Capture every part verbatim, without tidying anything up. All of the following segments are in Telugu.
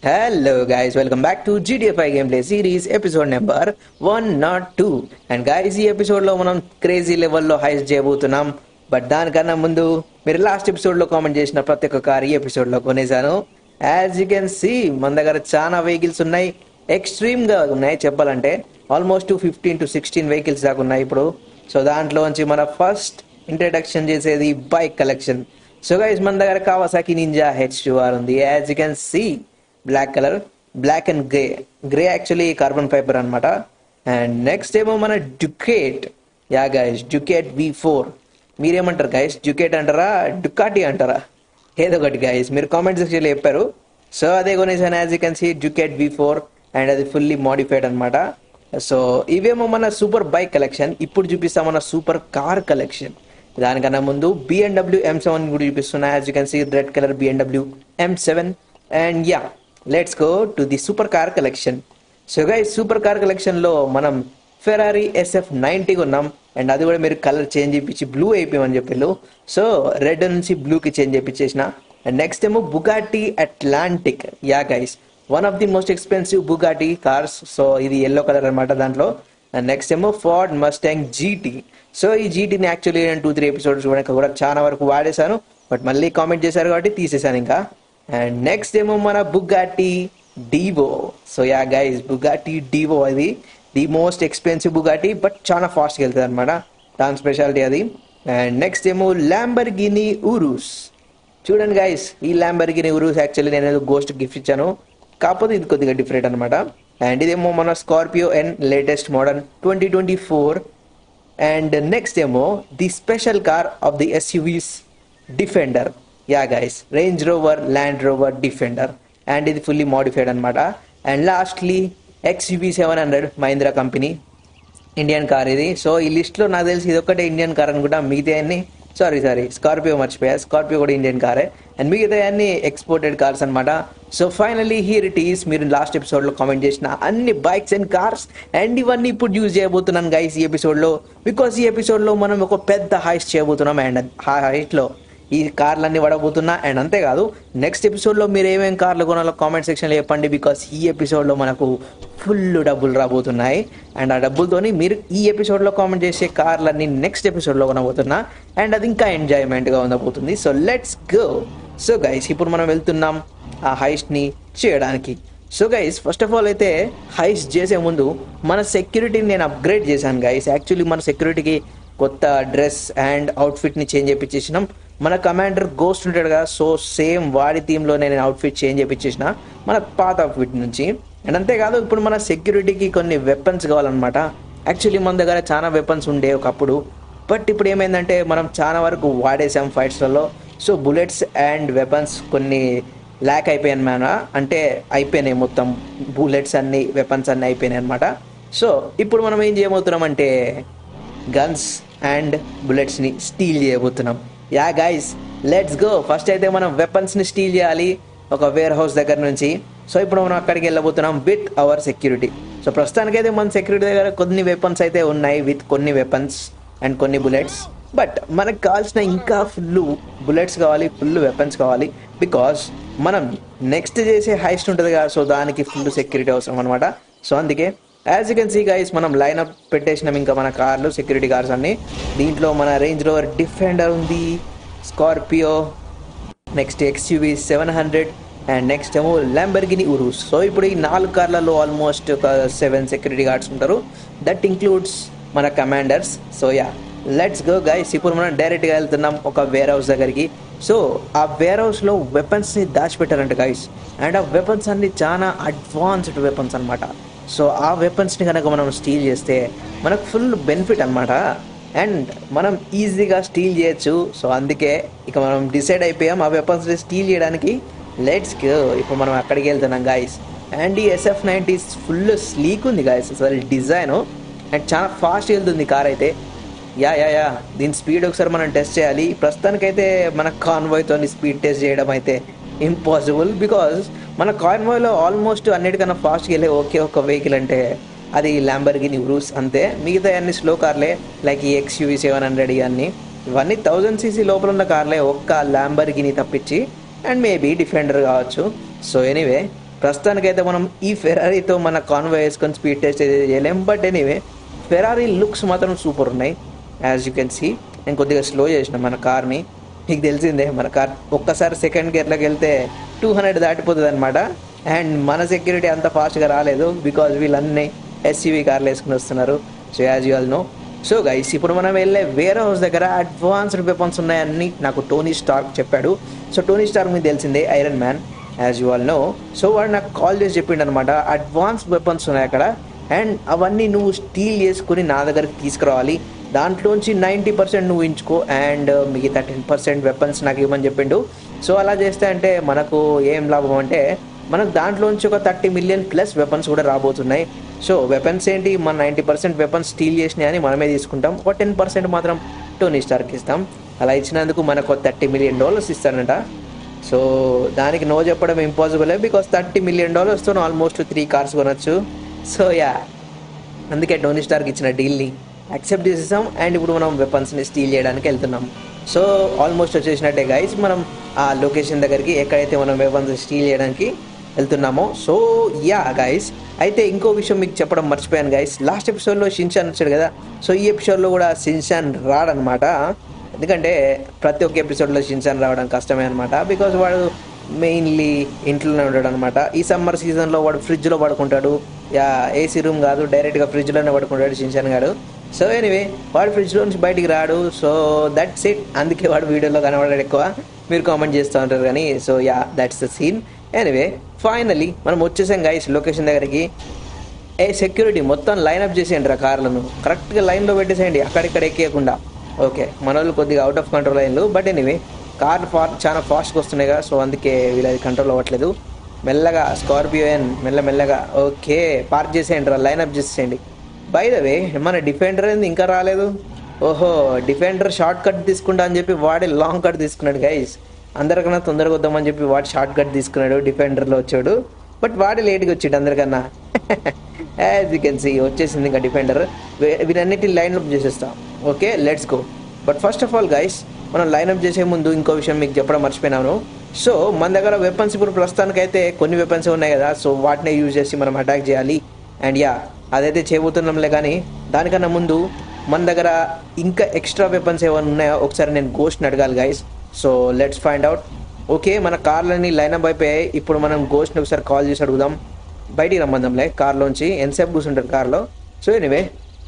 Hello guys, welcome back to G T A five gameplay series episode number one not two. And guys, ఈ ఎపిసోడ్ లో మనం క్రేజీ లెవెల్లో హైస్ట్ చేయబోతున్నాం. బట్ దానికన్నా ముందు మీరు లాస్ట్ ఎపిసోడ్ లో కామెంట్ చేసిన ప్రతి ఒక్క కార్ ఈ ఎపిసోడ్ లో కొనేసాను. యాజ్ యూ కెన్ సీ మన దగ్గర చాలా వెహికల్స్ ఉన్నాయి, ఎక్స్ట్రీమ్ గా ఉన్నాయి చెప్పాలంటే. Almost fifteen to sixteen vehicles దాకా ఉన్నాయి ఇప్పుడు. సో దాంట్లోంచి మన ఫస్ట్ ఇంట్రడక్షన్ చేసేది బైక్ కలెక్షన్. సో గైస్ మన దగ్గర Kawasaki Ninja H two R ఉంది. As you can see black colour, black and grey, grey actually carbon fibre అనమాట. అండ్ నెక్స్ట్ ఏమో మన Ducati. Ya guys, Ducati V four. మీరేమంటారు గైస్, డ్యూకేట్ అంటారా డుకాటి అంటారా? ఏదో ఒకటి గైస్, మీరు కామెంట్ సెక్షన్లో చెప్పారు. సో అదే కొనేసాను. As you can see Ducati V four and అది ఫుల్లీ మోడిఫైడ్ అనమాట. సో ఇవేమో మన సూపర్ బైక్ కలెక్షన్. ఇప్పుడు చూపిస్తాం మన సూపర్ కార్ కలెక్షన్. దానికన్నా ముందు బిఎండబ్ల్యూ ఎం సెవెన్ కూడా చూపిస్తున్నా. As you can see red colour BMW M seven. And ya, let's go to the super car collection. So guys, super car కలెక్షన్లో మనం ఫెరారీ ఎస్ఎఫ్ నైంటీ కొన్నాం. అండ్ అది కూడా మీరు కలర్ చేంజ్ చేయించి బ్లూ అయిపోయామని చెప్పిళ్ళు. సో రెడ్ నుంచి బ్లూకి చేంజ్ చేయించేసిన. అండ్ నెక్స్ట్ ఏమో Bugatti Atlantic. Ya guys, one of the most expensive Bugatti cars. So ఇది ఎల్లో కలర్ అనమాట దాంట్లో. అండ్ నెక్స్ట్ ఏమో ఫోర్డ్ మస్టాంగ్ జీటీ. సో ఈ జీటీని యాక్చువల్లీ నేను టూ త్రీ ఎపిసోడ్స్ కూడా చాలా వరకు వాడేశాను. బట్ మళ్ళీ కామెంట్ చేశారు కాబట్టి తీసేశాను ఇంకా. అండ్ నెక్స్ట్ ఏమో మన Bugatti Divo. So yeah guys, Bugatti Divo అది the most expensive Bugatti, but చాలా ఫాస్ట్గా వెళ్తుంది అనమాట, దాని స్పెషాలిటీ అది. అండ్ నెక్స్ట్ ఏమో ల్యాంబర్గిని ఉరూస్. చూడండి గైస్, ఈ ల్యాంబర్గిని ఉరూస్ యాక్చువల్లీ నేను ఏదో గోస్ట్ గిఫ్ట్ ఇచ్చాను, కాకపోతే ఇది కొద్దిగా డిఫరెంట్ అనమాట. అండ్ ఇదేమో మన Scorpio N latest model twenty twenty four. And next ఏమో the special car of the SUVs Defender. Ya guys, Range Rover Land Rover Defender. And ఇది ఫుల్లీ మోడిఫైడ్ అనమాట. And lastly XUV seven hundred Mahindra company Indian car ఇది. సో ఈ లిస్ట్లో నాకు తెలిసి ఇది ఒక్కటే ఇండియన్ కార్ అనుకుంటా. మిగతా అన్ని సారీ సారీ స్కార్పియో మర్చిపోయా, స్కార్పియో కూడా ఇండియన్ కారే. అండ్ మిగతా అన్ని ఎక్స్పోర్టెడ్ కార్స్ అనమాట. So finally here it is, మీరు లాస్ట్ ఎపిసోడ్లో కామెంట్ చేసిన అన్ని బైక్స్ అండ్ కార్స్. అండ్ ఇవన్నీ ఇప్పుడు యూజ్ చేయబోతున్నాను గైస్ ఈ ఎపిసోడ్లో. బికాస్ ఈ ఎపిసోడ్లో మనం ఒక పెద్ద హైస్ట్ చేయబోతున్నాం. అండ్ ఆ హైస్ట్లో ఈ కార్లన్నీ పడబోతున్నా. అండ్ అంతేకాదు, నెక్స్ట్ ఎపిసోడ్లో మీరు ఏమేమి కార్లు కొనాలో కామెంట్ సెక్షన్లో చెప్పండి. బికాస్ ఈ ఎపిసోడ్లో మనకు ఫుల్ డబ్బులు రాబోతున్నాయి. అండ్ ఆ డబ్బులతోని మీరు ఈ ఎపిసోడ్లో కామెంట్ చేసే కార్లన్నీ నెక్స్ట్ ఎపిసోడ్లో కొనబోతున్నా. అండ్ అది ఇంకా ఎంజాయ్మెంట్గా ఉండబోతుంది. So let's go. So guys, ఇప్పుడు మనం వెళ్తున్నాం ఆ హైస్ట్ని చేయడానికి. So guys, first of all అయితే హైస్ట్ చేసే ముందు మన సెక్యూరిటీని నేను అప్గ్రేడ్ చేశాను గైస్. యాక్చువల్లీ మన సెక్యూరిటీకి కొత్త డ్రెస్ అండ్ అవుట్ఫిట్ని చేంజ్ చేయించేసినాం. మన కమాండర్ గోస్ట్ ఉంటాడు కదా, సో సేమ్ వాడి థీమ్లోనే నేను అవుట్ఫిట్ చేంజ్ చేయించేసిన మన పాత అవుట్ఫిట్ నుంచి. అండ్ అంతేకాదు, ఇప్పుడు మన సెక్యూరిటీకి కొన్ని వెపన్స్ కావాలన్నమాట. యాక్చువల్లీ మన దగ్గర చాలా వెపన్స్ ఉండే ఒకప్పుడు, బట్ ఇప్పుడు ఏమైందంటే మనం చాలా వరకు వాడేసాం ఫైట్స్లలో. సో బుల్లెట్స్ అండ్ వెపన్స్ కొన్ని ల్యాక్ అయిపోయాయి మన, అంటే అయిపోయినాయి మొత్తం. బుల్లెట్స్ అన్ని వెపన్స్ అన్నీ అయిపోయినాయి అనమాట. సో ఇప్పుడు మనం ఏం చేయబోతున్నాం అంటే గన్స్ అండ్ బుల్లెట్స్ని స్టీల్ చేయబోతున్నాం. Yeah guys, let's go. First అయితే మనం వెపన్స్ని స్టీల్ చేయాలి ఒక వేర్ హౌస్ దగ్గర నుంచి. సో ఇప్పుడు మనం అక్కడికి వెళ్ళబోతున్నాం విత్ అవర్ సెక్యూరిటీ. సో ప్రస్తుతానికైతే మన సెక్యూరిటీ దగ్గర కొన్ని వెపన్స్ అయితే ఉన్నాయి, విత్ కొన్ని వెపన్స్ అండ్ కొన్ని బుల్లెట్స్. బట్ మనకు కావాల్సిన ఇంకా ఫుల్ బుల్లెట్స్ కావాలి, ఫుల్ వెపన్స్ కావాలి. బికాస్ మనం నెక్స్ట్ చేసే హైస్ట్ ఉంటుంది కదా, సో దానికి ఫుల్ సెక్యూరిటీ అవసరం అనమాట. సో అందుకే as you can see guys, మనం లైన్అప్ పెట్టేసినాం ఇంకా మన కార్లు, సెక్యూరిటీ కార్స్ అన్ని. దీంట్లో మన రేంజ్ రోవర్ డిఫెండర్ ఉంది, Scorpio, next XUV seven hundred and next ఏమో ల్యాంబర్గిని ఉరూస్. సో ఇప్పుడు ఈ నాలుగు కార్లలో ఆల్మోస్ట్ ఒక సెవెన్ సెక్యూరిటీ గార్డ్స్ ఉంటారు. దట్ ఇంక్లూడ్స్ మన commanders. So yeah, let's go guys. ఇప్పుడు మనం డైరెక్ట్గా వెళ్తున్నాం ఒక వేర్ హౌస్ దగ్గరికి. సో ఆ వేర్ హౌస్లో వెపన్స్ని దాచిపెట్టారంట గైస్. అండ్ ఆ వెపన్స్ అన్ని చాలా అడ్వాన్స్డ్ వెపన్స్ అనమాట. సో ఆ వెపన్స్ని కనుక మనం స్టీల్ చేస్తే మనకు ఫుల్ బెనిఫిట్ అనమాట. అండ్ మనం ఈజీగా స్టీల్ చేయొచ్చు. సో అందుకే ఇక మనం డిసైడ్ అయిపోయాం ఆ వెపన్స్ని స్టీల్ చేయడానికి. Let's go. ఇప్పుడు మనం అక్కడికి వెళ్తున్నాం గాయస్. అండ్ ఈ ఎస్ఎఫ్ నైంటీ ఫుల్ స్లీక్ ఉంది గాయస్, అసలు డిజైన్. అండ్ చాలా ఫాస్ట్ వెళ్తుంది కార్ అయితే. యా యా యా దీని స్పీడ్ ఒకసారి మనం టెస్ట్ చేయాలి. ప్రస్తుతానికైతే మన కాన్వాయ్తో స్పీడ్ టెస్ట్ చేయడం అయితే ఇంపాసిబుల్. బికాజ్ మన కాన్వాయ్లో ఆల్మోస్ట్ అన్నిటికన్నా ఫాస్ట్గా వెళ్ళే ఒకే ఒక వెహికల్ అంటే అది ల్యాంబర్గిని ఉరూస్ అంతే. మిగతా అన్ని స్లో కార్లే, లైక్ ఈ ఎక్స్యూవీ సెవెన్ హండ్రెడ్ ఇవన్నీ ఇవన్నీ థౌజండ్ సీసీ లోపల ఉన్న కార్లే, ఒక్క ల్యాంబర్గిని తప్పించి. అండ్ మేబీ డిఫెండర్ కావచ్చు. సో ఎనీవే ప్రస్తుతానికైతే మనం ఈ ఫెరారీతో మన కాన్వాయ్ వేసుకొని స్పీడ్ టెస్ట్ అయితే చేయలేం. బట్ ఎనీవే ఫెరారీ లుక్స్ మాత్రం సూపర్ ఉన్నాయి. యాజ్ యూ కెన్ సీ నేను కొద్దిగా స్లో చేసిన మన కార్ని. మీకు తెలిసిందే మన కార్ ఒక్కసారి సెకండ్ గేర్లోకి వెళ్తే టూ హండ్రెడ్ దాటిపోతుంది అనమాట. అండ్ మన సెక్యూరిటీ అంత ఫాస్ట్గా రాలేదు బికాజ్ వీళ్ళన్నీ ఎస్యూవీ కార్లు వేసుకుని వస్తున్నారు. So as you all know. So guys ఇప్పుడు మనం వెళ్ళే వేర్ హౌస్ దగ్గర అడ్వాన్స్డ్ వెపన్స్ ఉన్నాయని నాకు టోనీ స్టార్క్ చెప్పాడు. సో టోనీ స్టార్క్ మీకు తెలిసిందే Iron Man as you all know. So వాడు నాకు కాల్ చేసి చెప్పిండు అనమాట అడ్వాన్స్ వెపన్స్ ఉన్నాయి అక్కడ అండ్ అవన్నీ నువ్వు స్టీల్ చేసుకుని నా దగ్గరికి తీసుకురావాలి. దాంట్లోంచి నైంటీ పర్సెంట్ నువ్వు ఉంచుకో అండ్ మిగతా టెన్ పర్సెంట్ వెపన్స్ నాకు ఇవ్వమని చెప్పిండు. సో అలా చేస్తే అంటే మనకు ఏం లాభం అంటే మనకు దాంట్లోంచి ఒక థర్టీ మిలియన్ ప్లస్ వెపన్స్ కూడా రాబోతున్నాయి. సో వెపన్స్ ఏంటి మన నైంటీ పర్సెంట్ వెపన్స్ స్టీల్ చేసినాయి అని మనమే తీసుకుంటాం. ఒక టెన్ పర్సెంట్ మాత్రం టోనీ స్టార్కి ఇస్తాం. అలా ఇచ్చినందుకు మనకు థర్టీ మిలియన్ డాలర్స్ ఇస్తానంట. సో దానికి నో చెప్పడం ఇంపాసిబులే బికాస్ థర్టీ మిలియన్ డాలర్స్తో ఆల్మోస్ట్ త్రీ కార్స్ కొనొచ్చు. సో యా అందుకే టోనీ స్టార్కి ఇచ్చిన డీల్ని యాక్సెప్ట్ చేసేసాం అండ్ ఇప్పుడు మనం వెపన్స్ని స్టీల్ చేయడానికి వెళ్తున్నాం. సో ఆల్మోస్ట్ వచ్చేసినట్టే గైస్ మనం ఆ లొకేషన్ దగ్గరికి ఎక్కడైతే మనం వెపన్స్ స్టీల్ చేయడానికి వెళ్తున్నామో. సో యా గైస్ అయితే ఇంకో విషయం మీకు చెప్పడం మర్చిపోయాను గైస్. లాస్ట్ ఎపిసోడ్లో షిన్చాన్ వచ్చాడు కదా. సో ఈ ఎపిసోడ్లో కూడా షిన్చాన్ రాడనమాట. ఎందుకంటే ప్రతి ఒక్క ఎపిసోడ్లో షిన్చాన్ రావడం కష్టమే అనమాట బికాజ్ వాడు మెయిన్లీ ఇంట్లోనే ఉంటాడు అనమాట. ఈ సమ్మర్ సీజన్లో వాడు ఫ్రిడ్జ్లో పడుకుంటాడు. యా ఏసీ రూమ్ కాదు డైరెక్ట్గా ఫ్రిడ్జ్లోనే పడుకుంటాడు షిన్చాన్ గాడు. సో ఎనీవే వాడు ఫ్రిడ్జ్లో నుంచి బయటికి రాడు. So that's it. అందుకే వాడు వీడియోలో కనబడాడు ఎక్కువ. మీరు కామెంట్ చేస్తూ ఉంటారు కానీ. So yeah that's the scene. Anyway finally మనం వచ్చేసాం గైస్ లొకేషన్ దగ్గరికి. ఏ సెక్యూరిటీ మొత్తం లైన్అప్ చేసేయండి రా కార్లను కరెక్ట్గా లైన్లో పెట్టేసేయండి అక్కడిక్కడ ఎక్కేయకుండా. ఓకే మన వాళ్ళు కొద్దిగా అవుట్ ఆఫ్ కంట్రోల్ అయ్యిండు. బట్ ఎనీవే కార్లు ఫా చాలా ఫాస్ట్గా వస్తున్నాయి కదా. సో అందుకే వీళ్ళది కంట్రోల్ అవ్వట్లేదు. మెల్లగా స్కార్పియో ఎన్ మెల్ల మెల్లగా ఓకే పార్క్ చేసేయండి రా లైన్అప్ చేసేయండి. బై ద వే మన డిఫెండర్ ఏంది ఇంకా రాలేదు. ఓహో డిఫెండర్ షార్ట్ కట్ తీసుకుంటా అని చెప్పి వాడే లాంగ్ కట్ తీసుకున్నాడు గైస్. అందరికన్నా తొందరగా వద్దామని చెప్పి వాడు షార్ట్ కట్ తీసుకున్నాడు డిఫెండర్లో వచ్చాడు. బట్ వాడే లేట్గా వచ్చాడు అందరికన్నా. యాజ్ యూ కెన్ సీ వచ్చేసింది ఇంకా డిఫెండర్. వీరన్నిటి లైన్అప్ చేసేస్తాం. Okay let's go. But first of all guys మనం లైన్అప్ చేసే ముందు ఇంకో విషయం మీకు చెప్పడం మర్చిపోయినాను. సో మన దగ్గర వెపన్స్ ఇప్పుడు ప్రస్తుతానికైతే కొన్ని వెపన్స్ ఉన్నాయి కదా. సో వాటినే యూజ్ చేసి మనం అటాక్ చేయాలి. అండ్ యా అదైతే చేయబోతున్నాంలే కానీ దానికన్నా ముందు మన దగ్గర ఇంకా ఎక్స్ట్రా వెపన్స్ ఏమైనా ఉన్నాయో ఒకసారి నేను గోస్ట్ని అడగాలి guys. So let's find out. Okay మన కార్లన్నీ లైన్అప్ అయిపోయాయి. ఇప్పుడు మనం గోస్ట్ని ఒకసారి కాల్ చేసి అడుగుదాం. బయటికి రమ్మందాంలే కార్లోంచి ఎంతసేపు కూర్చుంటారు కార్లో. So anyway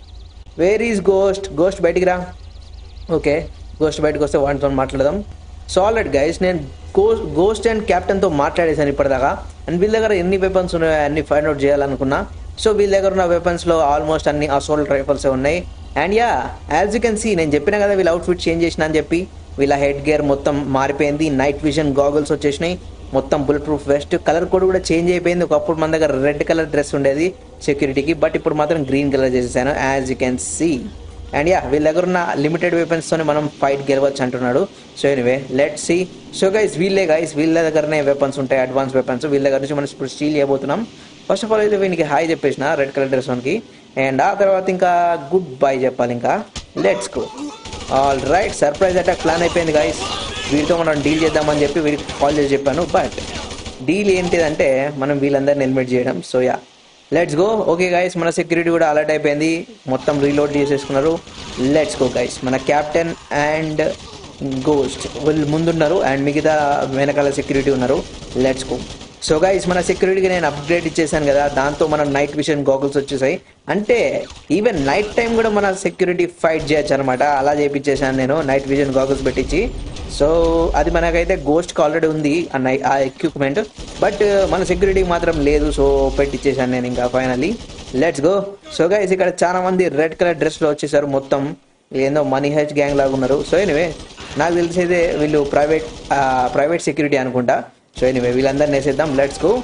where is ghost ghost బయటికి రా. ఓకే గోస్ట్ బయటకు వస్తే వాటితో మాట్లాడదాం. సో ఆల్రెడీ గైస్ నేను గోస్ట్ గోస్ట్ అండ్ క్యాప్టెన్తో మాట్లాడేసాను ఇప్పటిదాకా. అండ్ వీళ్ళ దగ్గర ఎన్ని వెపన్స్ ఉన్నాయో అన్ని ఫైండ్ అవుట్ చేయాలనుకున్నా. సో వీళ్ళ దగ్గర ఉన్న వెపన్స్లో ఆల్మోస్ట్ అన్ని అసోల్ట్ రైఫల్సే ఉన్నాయి. And yeah as you can see నేను చెప్పినా కదా వీళ్ళ అవుట్ఫిట్ చేంజ్ చేసిన అని చెప్పి. వీళ్ళ హెడ్ గేర్ మొత్తం మారిపోయింది. నైట్ విజన్ గాగుల్స్ వచ్చేసినాయి. మొత్తం bulletproof vest. Colour code కూడా చేంజ్ అయిపోయింది. ఒకప్పుడు మన దగ్గర రెడ్ కలర్ డ్రెస్ ఉండేది సెక్యూరిటీకి. బట్ ఇప్పుడు మాత్రం గ్రీన్ కలర్ చేసేసాను as you can see. And yeah వీళ్ళ దగ్గర ఉన్న లిమిటెడ్ వెపన్స్తోనే మనం ఫైట్ గెలవచ్చు అంటున్నాడు. So anyway let's see. So guys వీళ్ళే గైస్ వీళ్ళ దగ్గరనే వెపన్స్ ఉంటాయి అడ్వాన్స్ వెపన్స్. వీళ్ళ దగ్గర నుంచి మనం ఇప్పుడు స్టీల్ చేయబోతున్నాం. ఫస్ట్ ఆఫ్ ఆల్ అయితే వీనికి హాయ్ చెప్పేసిన రెడ్ కలర్ డ్రెస్ వన్కి. అండ్ ఆ తర్వాత ఇంకా గుడ్ బై చెప్పాలి. ఇంకా let's go. All right surprise attack plan అయిపోయింది గైస్. వీడితో మనం డీల్ చేద్దామని చెప్పి వీడికి కాల్ చేసి చెప్పాను. బట్ డీల్ ఏంటిదంటే మనం వీళ్ళందరిని ఎలిమినేట్ చేయడం. So yeah let's go. Okay guys మన సెక్యూరిటీ కూడా అలర్ట్ అయిపోయింది. మొత్తం రీలోడ్ చేసేసుకున్నారు. Let's go guys. మన క్యాప్టెన్ అండ్ గోస్ట్ వీళ్ళు ముందున్నారు అండ్ మిగతా వెనకాల సెక్యూరిటీ ఉన్నారు. Let's go. సో గైస్ మన సెక్యూరిటీకి నేను అప్గ్రేడ్ ఇచ్చేసాను కదా. దాంతో మన నైట్ విజన్ గాగుల్స్ వచ్చేసాయి. అంటే ఈవెన్ నైట్ టైం కూడా మన సెక్యూరిటీ ఫైట్ చేయొచ్చు అనమాట. అలా చేయించేసాను నేను నైట్ విజన్ గాగుల్స్ పెట్టించి. సో అది మనకైతే గోస్ట్కి ఆల్రెడీ ఉంది ఆ ఎక్విప్మెంట్. బట్ మన సెక్యూరిటీకి మాత్రం లేదు. సో పెట్టించేసాను నేను ఇంకా finally. Let's go. So guys ఇక్కడ చాలా మంది రెడ్ కలర్ డ్రెస్లో వచ్చేసారు. మొత్తం ఏందో మనీ హెచ్ గ్యాంగ్ లాగా ఉన్నారు. సో ఎనీవే నాకు తెలిసేదే వీళ్ళు ప్రైవేట్ ప్రైవేట్ సెక్యూరిటీ అనుకుంటా. సో ఎనీవే వీళ్ళందరినీ వేసేద్దాం. Let's go.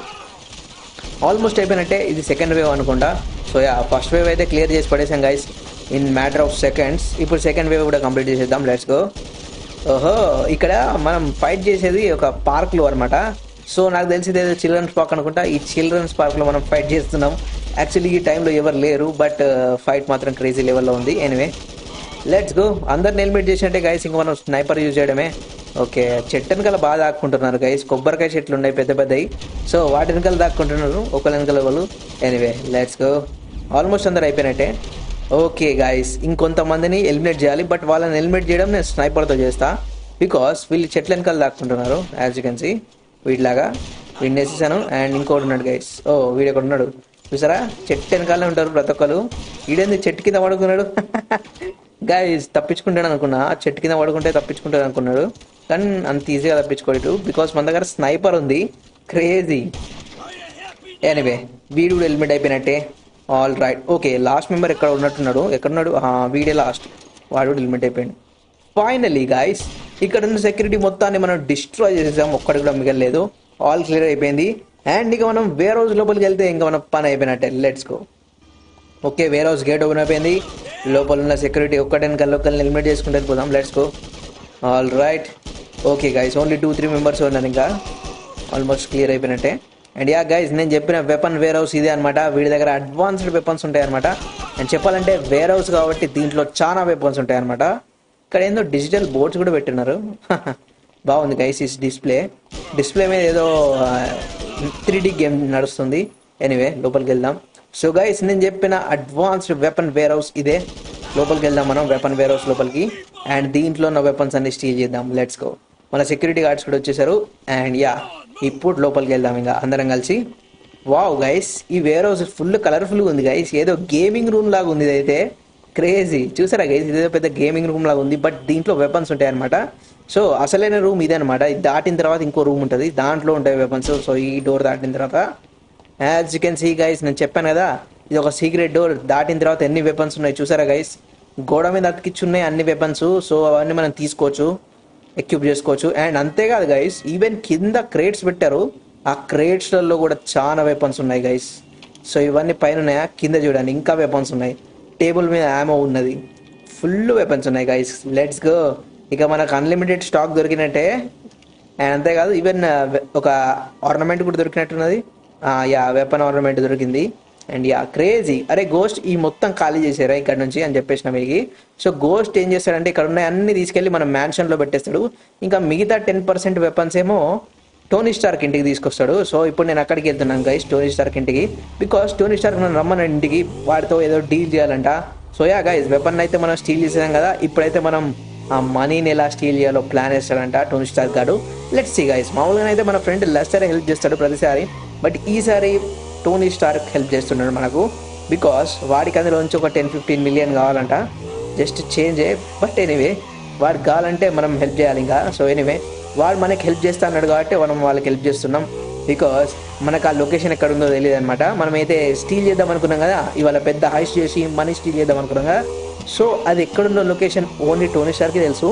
ఆల్మోస్ట్ అయిపోయినట్టే. ఇది సెకండ్ వేవ్ అనుకుంటా. సో యా ఫస్ట్ వేవ్ అయితే క్లియర్ చేసి పడేసాం guys in matter of seconds. ఇప్పుడు సెకండ్ వేవ్ కూడా కంప్లీట్ చేసేద్దాం. Let's go. ఓహో ఇక్కడ మనం ఫైట్ చేసేది ఒక పార్క్లో అనమాట. సో నాకు తెలిసింది ఏదో చిల్డ్రన్స్ పార్క్ అనుకుంటా. ఈ చిల్డ్రన్స్ పార్క్లో మనం ఫైట్ చేస్తున్నాం. యాక్చువల్లీ ఈ టైంలో ఎవరు లేరు. బట్ ఫైట్ మాత్రం క్రేజీ లెవెల్లో ఉంది. Anyway let's go. అందరిని ఎలిమినేట్ చేసినట్టే గైస్. ఇంకా మనం స్నైపర్ యూజ్ చేయడమే. ఓకే, చెట్టు వెనకాల బాగా దాక్కుంటున్నారు గైస్. కొబ్బరికాయ చెట్లు ఉన్నాయి పెద్ద పెద్దవి. సో వాటి వెనకాల దాక్కుంటున్నారు ఒకళ్ళ వెనకాల వాళ్ళు. Anyway let's go. ఆల్మోస్ట్ అందరు అయిపోయినట్టే. ఓకే గైస్, ఇంకొంతమందిని ఎలిమినేట్ చేయాలి. బట్ వాళ్ళని ఎలిమినేట్ చేయడం నేను స్నైపర్తో చేస్తా. బికాస్ వీళ్ళు చెట్ల వెనకాల దాక్కుంటున్నారు. యాజ్ యూ కెన్ సీ వీటిలాగా వీడిని వేసేసాను. అండ్ ఇంకోటి ఉన్నాడు గైస్. ఓ వీడు ఒకటి ఉన్నాడు చూసారా, చెట్టు వెనకాలనే ఉంటారు ప్రతి ఒక్కరు. వీడేంది చెట్టు కింద పడుకున్నాడు. గైస్ తప్పించుకుంటాడు అనుకున్నా, చెట్టు కింద పడుకుంటే తప్పించుకుంటాడు అనుకున్నాడు. కానీ అంత ఈజీగా తప్పించుకోలేదు బికాస్ మన దగ్గర స్నైపర్ ఉంది. క్రేజీ. ఎనీవే వీడు కూడా ఎలిమినేట్ అయిపోయినట్టే. All right. Okay, last member ఎక్కడ ఉన్నట్టున్నాడు. ఎక్కడున్నాడు? వీడే లాస్ట్. వాడు కూడా ఎలిమినేట్ అయిపోయాడు. ఫైనలీ గైస్ ఇక్కడ ఉన్న సెక్యూరిటీ మొత్తాన్ని మనం డిస్ట్రాయ్ చేసేసాం. ఒక్కడి కూడా మిగలేదు. ఆల్ క్లియర్ అయిపోయింది. అండ్ ఇక మనం వేర్ హౌస్ లోపలికి వెళ్తే ఇంకా మన పని అయిపోయినట్టే. Let's go. Okay, warehouse gate open అయిపోయింది. లోపల ఉన్న సెక్యూరిటీ ఒక్కటని కల్లోకల్ని ఎలిమినేట్ చేసుకుంటే వెళ్ళిపోదాం. Let's go. All right. Okay guys, only two three members ఉన్నారు. ఇంకా ఆల్మోస్ట్ క్లియర్ అయిపోయినట్టే. అండ్ యా గైస్, నేను చెప్పిన వెపన్ వేర్ హౌస్ ఇదే అనమాట. వీడి దగ్గర అడ్వాన్స్డ్ వెపన్స్ ఉంటాయి అనమాట. అండ్ చెప్పాలంటే వేర్ హౌస్ కాబట్టి దీంట్లో చాలా వెపన్స్ ఉంటాయి అనమాట. ఇక్కడ ఏందో డిజిటల్ బోర్డ్స్ కూడా పెట్టినారు. బాగుంది గైస్ ఈ డిస్ప్లే. డిస్ప్లే మీద ఏదో త్రీ డి గేమ్ నడుస్తుంది. ఎనీవే లోపలికి వెళ్దాం. సో గైస్ నేను చెప్పిన అడ్వాన్స్డ్ వెపన్ వేర్ హౌస్ ఇదే. లోపలికి వెళ్దాం మనం వెపన్ వేర్ హౌస్ లోపలికి. అండ్ దీంట్లో ఉన్న వెపన్స్ అన్ని స్టీల్ చేద్దాం. Let's go. మన సెక్యూరిటీ గార్డ్స్ కూడా వచ్చేసారు. అండ్ యా ఇప్పుడు లోపలికి వెళ్దాం ఇంకా అందరం కలిసి. వావ్ గైస్, ఈ వేర్ హౌస్ ఫుల్ కలర్ఫుల్గా ఉంది గైస్. ఏదో గేమింగ్ రూమ్ లాగా ఉంది ఇదైతే. క్రేజీ. చూసారా గైస్, ఇదేదో పెద్ద గేమింగ్ రూమ్ లాగా ఉంది. బట్ దీంట్లో వెపన్స్ ఉంటాయి అనమాట. సో అసలైన రూమ్ ఇదే అనమాట. ఇది దాటిన తర్వాత ఇంకో రూమ్ ఉంటుంది, దాంట్లో ఉంటాయి వెపన్స్. సో ఈ డోర్ దాటిన తర్వాత as you can see guys, నేను చెప్పాను కదా ఇది ఒక సీక్రెట్ డోర్. దాటిన తర్వాత ఎన్ని వెపన్స్ ఉన్నాయి చూసారా గైస్. గోడ మీద అతికిచ్చున్నాయి అన్ని వెపన్స్. సో అవన్నీ మనం తీసుకోవచ్చు, ఎక్విప్ చేసుకోవచ్చు. అండ్ అంతేకాదు గైస్, ఈవెన్ కింద క్రేట్స్ పెట్టారు. ఆ క్రేట్స్లలో కూడా చాలా వెపన్స్ ఉన్నాయి గైస్. సో ఇవన్నీ పైన ఉన్నాయా, కింద చూడండి ఇంకా వెపన్స్ ఉన్నాయి. టేబుల్ మీద యామో ఉన్నది. ఫుల్ వెపన్స్ ఉన్నాయి గైస్. Let's go. ఇక మనకు అన్లిమిటెడ్ స్టాక్ దొరికినట్టే. అండ్ అంతేకాదు ఈవెన్ ఒక ఆర్నమెంట్ కూడా దొరికినట్టున్నది. యా వెపన్ ఆర్నమెంట్ దొరికింది. And yeah crazy. అరే గోస్ట్ ఈ మొత్తం ఖాళీ చేసారా ఇక్కడ నుంచి అని చెప్పేసిన మీకు. సో గోస్ట్ ఏం చేస్తాడంటే ఇక్కడ ఉన్న అన్ని తీసుకెళ్ళి మన మ్యాన్షన్లో పెట్టేస్తాడు. ఇంకా మిగతా టెన్ పర్సెంట్ వెపన్స్ ఏమో టోనీ స్టార్క్ ఇంటికి తీసుకొస్తాడు. సో ఇప్పుడు నేను అక్కడికి వెళ్తున్నాను గైస్, టోనీ స్టార్క్ ఇంటికి. బికాస్ టోనీ స్టార్క్ నన్ను రమ్మని ఇంటికి, వాడితో ఏదో డీల్ చేయాలంట. సో యా గైస్, వెపన్ అయితే మనం స్టీల్ చేసాం కదా. ఇప్పుడైతే మనం ఆ మనీని ఎలా స్టీల్ చేయాలో ప్లాన్ వేస్తాడంట టోనీ స్టార్క్ గాడు. Let's see guys. మామూలుగా అయితే మన ఫ్రెండ్ లెస్టర్ హెల్ప్ చేస్తాడు ప్రతిసారి. బట్ ఈసారి టోనీ స్టార్క్ హెల్ప్ చేస్తున్నాడు మనకు. బికాస్ వాడికి అందులోంచి ఒక టెన్ ఫిఫ్టీన్ మిలియన్ కావాలంట. Just change a. But anyway వాడికి కావాలంటే మనం హెల్ప్ చేయాలి ఇంకా. సో ఎనీవే వాడు మనకి హెల్ప్ చేస్తా అన్నాడు కాబట్టి మనం వాళ్ళకి హెల్ప్ చేస్తున్నాం. బికాస్ మనకు ఆ లొకేషన్ ఎక్కడ ఉందో తెలియదు అనమాట. మనమైతే స్టీల్ చేద్దాం అనుకున్నాం కదా, ఇవాళ పెద్ద హైస్ట్ చేసి మనీ స్టీల్ చేద్దాం అనుకున్నాం కదా. సో అది ఎక్కడుందో లొకేషన్ ఓన్లీ టోనీ స్టార్కి తెలుసు.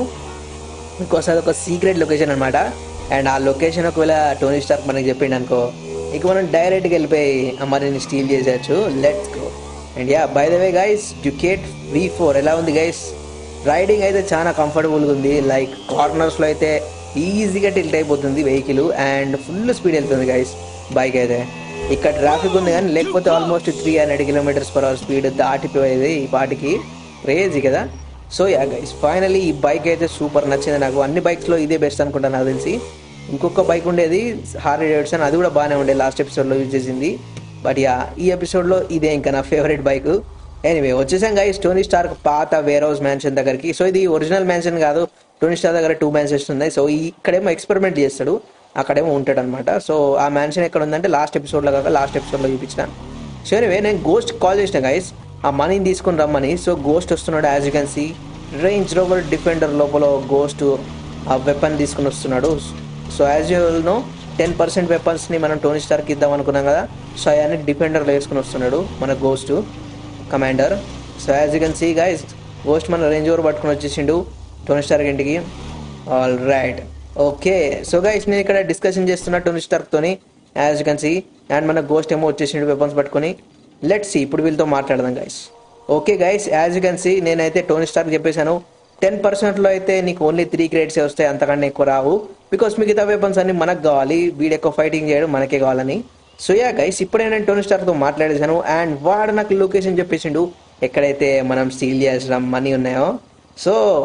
బికాస్ అది ఒక సీక్రెట్ లొకేషన్ అనమాట. అండ్ ఆ లొకేషన్ ఒకవేళ టోనీ స్టార్క్ మనకి చెప్పిండు అనుకో, ఇక మనం డైరెక్ట్గా వెళ్ళిపోయి మనీని స్టీల్ చేసేయచ్చు. Let's go. And yeah by the way guys, Ducati V four ఎలా ఉంది గైస్? రైడింగ్ అయితే చాలా కంఫర్టబుల్గా ఉంది. లైక్ కార్నర్స్లో అయితే ఈజీగా టిల్ట్ అయిపోతుంది వెహికల్. అండ్ ఫుల్ స్పీడ్ వెళ్తుంది గైస్ బైక్ అయితే. ఇక్కడ ట్రాఫిక్ ఉంది కానీ లేకపోతే almost three hundred kilometres per hour speed దాటిపోయేది ఈ పాటికి. క్రేజీ కదా. సో యా గైస్, ఫైనలీ ఈ బైక్ అయితే సూపర్ నచ్చింది నాకు. అన్ని బైక్స్లో ఇదే బెస్ట్ అనుకుంటాను నాకు తెలిసి. ఇంకొక బైక్ ఉండేది హార్లీ డేవిడ్సన్, అది కూడా బాగానే ఉండే, లాస్ట్ ఎపిసోడ్లో యూజ్ చేసింది. బట్ యా ఈ ఎపిసోడ్లో ఇదే ఇంకా నా ఫేవరెట్ బైక్. ఎనీవే వచ్చేసాం గైస్ టోనీ స్టార్క్ పాత వేర్ హౌస్ మ్యాన్షన్ దగ్గరికి. సో ఇది ఒరిజినల్ మ్యాన్షన్ కాదు, టోనీ స్టార్ దగ్గర టూ మ్యాన్షన్స్ ఉన్నాయి. సో ఇక్కడేమో ఎక్స్పెరిమెంట్ చేస్తాడు, అక్కడేమో ఉంటాడు అనమాట. సో ఆ మ్యాన్షన్ ఎక్కడ ఉందంటే లాస్ట్ ఎపిసోడ్లో కాక లాస్ట్ ఎపిసోడ్లో చూపించిన. సో ఎనీవే నేను గోస్ట్ కాల్ చేసిన గైస్ ఆ మనీని తీసుకుని రమ్మని. సో గోస్ట్ వస్తున్నాడు. As you can see Range Rover Defender లోపల గోస్ట్ ఆ వెపన్ తీసుకుని వస్తున్నాడు. So as you'll know ten percent వెపన్స్ని మనం టోనీ స్టార్కి ఇద్దాం అనుకున్నాం కదా. సో అవన్నీ డిఫెండర్లో వేసుకుని వస్తున్నాడు మన ghost commander. So as you can see guys ghost మన రేంజ్ ఓవర్ పట్టుకుని వచ్చేసిండు టోనీ స్టార్క్ ఇంటికి. All right. Okay so guys నేను ఇక్కడ డిస్కషన్ చేస్తున్నా టోనీ స్టార్క్తోని, as you can see. And మన గోస్ట్ ఏమో వచ్చేసిండు వెపన్స్ పట్టుకొని. లెట్స్ సీ ఇప్పుడు వీళ్ళతో మాట్లాడదాం guys. Okay guys, as you can see నేనైతే టోనీ స్టార్క్ చెప్పేశాను టెన్ పర్సెంట్లో అయితే నీకు ఓన్లీ త్రీ క్రేట్సే వస్తాయి, అంతకన్నా ఎక్కువ రావు. బికాస్ మిగతా వెపన్స్ అన్ని మనకు కావాలి, వీడు ఎక్కువ ఫైటింగ్ చేయడం మనకే కావాలని. సో యా గైస్ ఇప్పుడే నేను టోనీ స్టార్క్తో మాట్లాడేశాను. అండ్ వాడు నాకు లొకేషన్ చెప్పేసిండు ఎక్కడైతే మనం స్టీల్ చేసిన మనీ ఉన్నాయో. So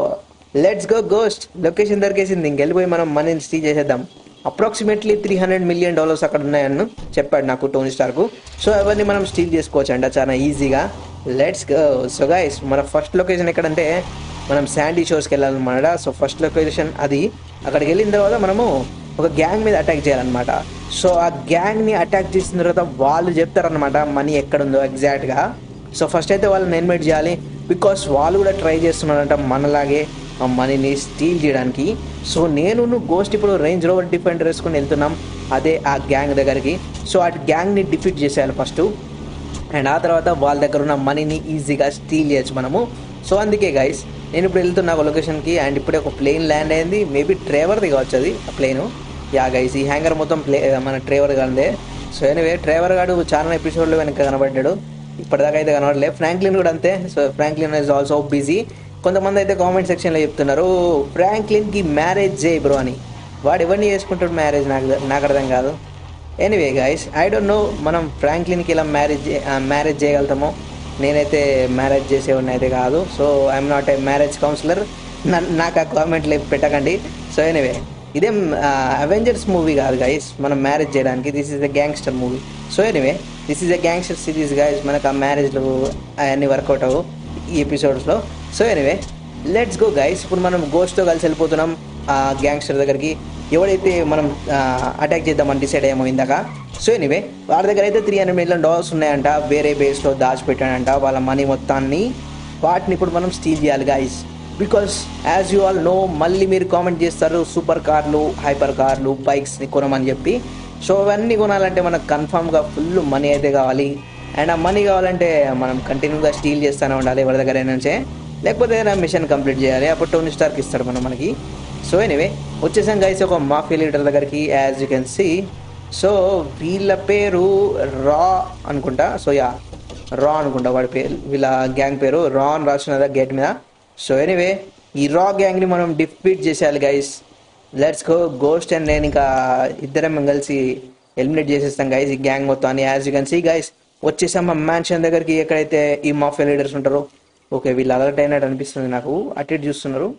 let's go ghost. Location దొరికేసింది, ఇంకెళ్ళిపోయి మనం మనీని స్టీల్ చేసేద్దాం. Approximately three hundred million dollars అక్కడ ఉన్నాయని చెప్పాడు నాకు టోనీ స్టార్కు. సో అవన్నీ మనం స్టీల్ చేసుకోవచ్చు అంట చాలా ఈజీగా. Let's go. సో గైస్ మన ఫస్ట్ లొకేషన్ ఎక్కడంటే మనం శాండీ షోర్స్కి వెళ్ళాలన్నమాట. సో ఫస్ట్ లొకేషన్ అది. అక్కడికి వెళ్ళిన తర్వాత మనము ఒక గ్యాంగ్ మీద అటాక్ చేయాలన్నమాట. సో ఆ గ్యాంగ్ని అటాక్ చేసిన తర్వాత వాళ్ళు చెప్తారనమాట మనీ ఎక్కడుందో ఎగ్జాక్ట్గా. సో ఫస్ట్ అయితే వాళ్ళని ఇన్వైట్ చేయాలి, బికాస్ వాళ్ళు కూడా ట్రై చేస్తున్నారంట మనలాగే ఆ మనీని స్టీల్ చేయడానికి. సో నేను గోస్ట్ ఇప్పుడు రేంజ్ రోవర్ డిఫెండర్ వేసుకుని వెళ్తున్నాం అదే ఆ గ్యాంగ్ దగ్గరికి. సో ఆ గ్యాంగ్ని డిఫీట్ చేసేయాలి ఫస్ట్, అండ్ ఆ తర్వాత వాళ్ళ దగ్గర ఉన్న మనీని ఈజీగా స్టీల్ చేయొచ్చు మనము. సో అందుకే గైస్ నేను ఇప్పుడు వెళ్తున్నా ఒక లొకేషన్కి, అండ్ ఇప్పుడే ఒక ప్లేన్ ల్యాండ్ అయింది. మేబీ ట్రేవర్ది కావచ్చు అది ఆ ప్లేను. యా గైస్ ఈ హ్యాంగర్ మొత్తం ప్లే మన ట్రేవర్ గాందే. సో ఎనివే ట్రేవర్ గాడు చాలా ఎపిసోడ్లో వెనక కనబడ్డాడు, ఇప్పటిదాకా అయితే కనబడలేదు. ఫ్రాంక్లిన్ కూడా అంతే. So Franklin is also busy. కొంతమంది అయితే కామెంట్ సెక్షన్లో చెప్తున్నారు ఫ్రాంక్లిన్కి మ్యారేజ్ చేయి బ్రో అని. వాడు ఎవరిని చేసుకుంటాడు మ్యారేజ్, నాకు నాకు అర్థం కాదు. Anyway guys I don't know మనం ఫ్రాంక్లిన్కి ఇలా మ్యారేజ్ మ్యారేజ్ చేయగలుగుతామో. నేనైతే మ్యారేజ్ చేసేవాడిని అయితే కాదు. So I'm not a marriage counsellor, నాకు ఆ కామెంట్లు పెట్టకండి. సో ఎనీవే ఇదేం అవెంజర్స్ మూవీ కాదు గైస్ మనం మ్యారేజ్ చేయడానికి. This is a gangster movie. So anyway this is a gangster series guys. మనకు ఆ మ్యారేజ్లు అవన్నీ వర్కౌట్ అవ్వు ఈ ఎపిసోడ్స్లో. So anyway let's go guys. ఇప్పుడు మనం గోస్ట్తో కలిసి వెళ్ళిపోతున్నాం ఆ గ్యాంగ్స్టర్ దగ్గరికి, ఎవడైతే మనం అటాక్ చేద్దామని డిసైడ్ అయ్యామో ఇందాక. సో ఎనీవే వాళ్ళ దగ్గర అయితే త్రీ హండ్రెడ్ మిలియన్ డాలర్స్ ఉన్నాయంట, వేరే బేస్లో దాచిపెట్టాడంట వాళ్ళ మనీ మొత్తాన్ని. వాటిని ఇప్పుడు మనం స్టీల్ చేయాలి guys, because as you all know మళ్ళీ మీరు కామెంట్ చేస్తారు సూపర్ కార్లు, హైపర్ కార్లు, బైక్స్ని కొనమని చెప్పి. సో అవన్నీ కొనాలంటే మనకు కన్ఫామ్గా ఫుల్ మనీ అయితే కావాలి, అండ్ ఆ మనీ కావాలంటే మనం కంటిన్యూగా స్టీల్ చేస్తూనే ఉండాలి ఎవరి దగ్గర నుంచే, లేకపోతే ఏదైనా మిషన్ కంప్లీట్ చేయాలి, అప్పుడు టోనీ స్టార్క్ ఇస్తాడు మనం మనకి. సో ఎనీవే వచ్చేసాం గైస్ ఒక మాఫియా లీడర్ దగ్గరికి, as you can see. So వీళ్ళ పేరు రా అనుకుంటా. సో యా రా అనుకుంటా వాడి పేరు, వీళ్ళ గ్యాంగ్ పేరు రా అని రాసిన గేట్ మీద. సో ఎనీవే ఈ రా గ్యాంగ్ని మనం డిఫీట్ చేసేయాలి guys. Let's go. Ghost and నేను ఇంకా ఇద్దరం కలిసి ఎలిమినేట్ చేసేస్తాం గైస్ ఈ గ్యాంగ్ మొత్తాన్ని. As you can see guys వచ్చేసాం మా మ్యాన్షన్ దగ్గరికి, ఎక్కడైతే ఈ మాఫియా లీడర్స్ ఉంటారో. ఓకే వీళ్ళు అలర్ట్ అయినట్టు అనిపిస్తుంది నాకు, అటు ఇటు చూస్తున్నారు.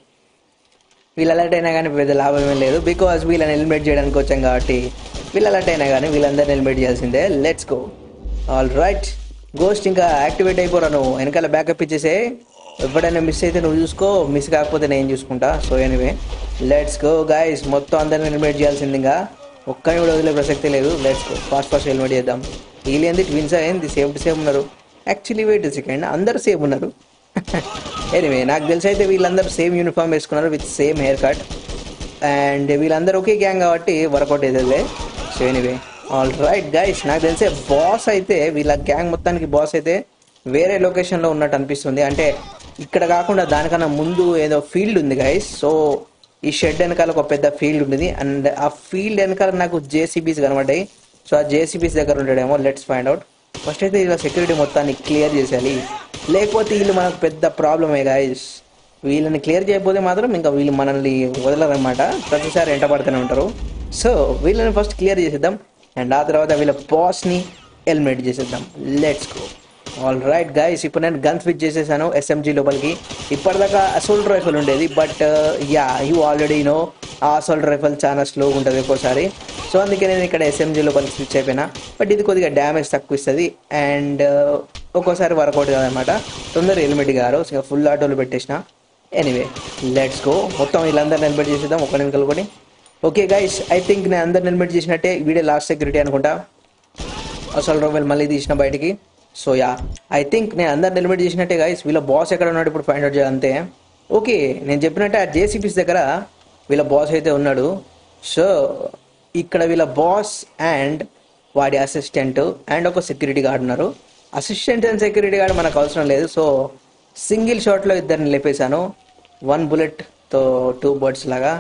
వీళ్ళు అలర్ట్ అయినా కానీ పెద్ద లాభం ఏం లేదు, బికాజ్ వీళ్ళని ఎలిమినేట్ చేయడానికి వచ్చాం కాబట్టి. వీళ్ళు అలర్ట్ అయినా కానీ వీళ్ళందరినీ ఎలిమినేట్ చేయాల్సిందే. Let's go. All right ghost ఇంకా యాక్టివేట్ అయిపోరా, నువ్వు వెనకాల బ్యాకప్ ఇచ్చేసే. ఎప్పుడైనా మిస్ అయితే నువ్వు చూసుకో, మిస్ కాకపోతే నేను చూసుకుంటా. So anyway let's go guys. మొత్తం అందరిని ఎలిమినేట్ చేయాల్సింది, ఇంకా ఒక్కని కూడా వదిలే ప్రసక్తే లేదు. Let's go fast fast eliminate చేద్దాం. వీళ్ళేంది ట్విన్స్ అయింది, సేమ్ టు సేమ్ ఉన్నారు. యాక్చువల్లీ వెయిట్ సెకండ్ అందరు సేమ్ ఉన్నారు. ఎనీవే నాకు తెలిసి అయితే వీళ్ళందరూ సేమ్ యూనిఫామ్ వేసుకున్నారు with same hair cut, and వీళ్ళందరూ ఒకే గ్యాంగ్ కాబట్టి వర్కౌట్ అవుతుంది. So anyway all right guys నాకు తెలిసే బాస్ అయితే వీళ్ళ గ్యాంగ్ మొత్తానికి బాస్ అయితే వేరే లొకేషన్లో ఉన్నట్టు అనిపిస్తుంది. అంటే ఇక్కడ కాకుండా దానికన్నా ముందు ఏదో ఫీల్డ్ ఉంది గైస్. సో ఈ షెడ్ వెనకాల ఒక పెద్ద ఫీల్డ్ ఉంది, అండ్ ఆ ఫీల్డ్ వెనకాల నాకు జేసీబీస్ కనబడ్డాయి. సో ఆ జేసీబీస్ దగ్గర ఉంటాడేమో. Let's find out. ఫస్ట్ అయితే ఇలా సెక్యూరిటీ మొత్తాన్ని క్లియర్ చేసేయాలి, లేకపోతే వీళ్ళు మనకు పెద్ద ప్రాబ్లమే గాయస్. వీళ్ళని క్లియర్ చేయకపోతే మాత్రం ఇంకా వీళ్ళు మనల్ని వదలరనమాట, ప్రతిసారి ఎంట పడుతూనే ఉంటారు. సో వీళ్ళని ఫస్ట్ క్లియర్ చేసేద్దాం, అండ్ ఆ తర్వాత వీళ్ళ బాస్ని ఎలిమినేట్ చేసేద్దాం. Let's go. All right guys ఇప్పుడు నేను గన్ స్విచ్ చేసేసాను ఎస్ఎంజీ లోపలికి. ఇప్పటిదాకా అసోల్ట్ రైఫల్ ఉండేది, but ya you already know ఆ అసోల్ట్ రైఫల్ చాలా స్లోగా ఉంటుంది ఒక్కోసారి. సో అందుకే నేను ఇక్కడ ఎస్ఎంజీ లోపలికి స్విచ్ అయిపోయినా. బట్ ఇది కొద్దిగా డ్యామేజ్ తక్కువ ఇస్తుంది, అండ్ ఒక్కోసారి వర్కౌట్ కాదనమాట. తొందరగా ఎలిమినేట్ గారు ఇంకా ఫుల్ ఆటోలు పెట్టేసిన. Anyway let's go. మొత్తం వీళ్ళందరిని ఎలిమినేట్ చేసేద్దాం ఒక నిమిషం కూడా. ఓకే గైస్ ఐ థింక్ నేను అందరిని ఎలిమినేట్ చేసినట్టే. వీడియో లాస్ట్ సెక్యూరిటీ అనుకుంటా, అసోల్ట్ రైఫల్ మళ్ళీ తీసిన బయటికి. సో యా ఐ థింక్ నేను అందరిని ఎలిమినేట్ చేసినట్టే గైస్. వీళ్ళ బాస్ ఎక్కడ ఉన్నాడు ఇప్పుడు ఫైండ్ అవుట్ చేయాలంతే. ఓకే నేను చెప్పినట్టే ఆ జేసీపీస్ దగ్గర వీళ్ళ బాస్ అయితే ఉన్నాడు. సో ఇక్కడ వీళ్ళ బాస్ అండ్ వాడి అసిస్టెంట్ అండ్ ఒక సెక్యూరిటీ గార్డ్ ఉన్నారు. అసిస్టెంట్ అండ్ సెక్యూరిటీ గార్డ్ మనకు అవసరం లేదు. సో సింగిల్ షాట్లో ఇద్దరిని లేపేశాను, వన్ బుల్లెట్తో టూ బర్డ్స్ లాగా,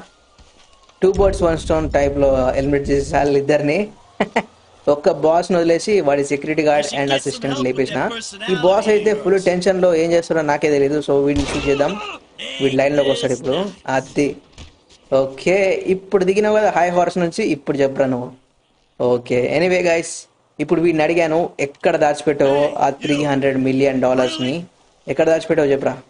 టూ బర్డ్స్ వన్ స్టోన్ టైప్లో ఎలిమినేట్ చేసేసారు ఇద్దరిని. ఒక్క బాస్ని వదిలేసి వాడి సెక్యూరిటీ గార్డ్ అండ్ అసిస్టెంట్ లేపేసిన. ఈ బాస్ అయితే ఫుల్ టెన్షన్లో ఏం చేస్తారో నాకే తెలియదు. సో వీడిని షూట్ చేద్దాం, వీడి లైన్లోకి వస్తాడు ఇప్పుడు. అది ఓకే ఇప్పుడు దిగినావు కదా హై హార్స్ నుంచి, ఇప్పుడు చెప్పరా నువ్వు. ఓకే ఎనీవే గైస్ ఇప్పుడు వీడిని అడిగాను ఎక్కడ దాచిపెట్టావో ఆ త్రీ హండ్రెడ్ మిలియన్ డాలర్స్ని, ఎక్కడ దాచిపెట్టావో చెప్పరా.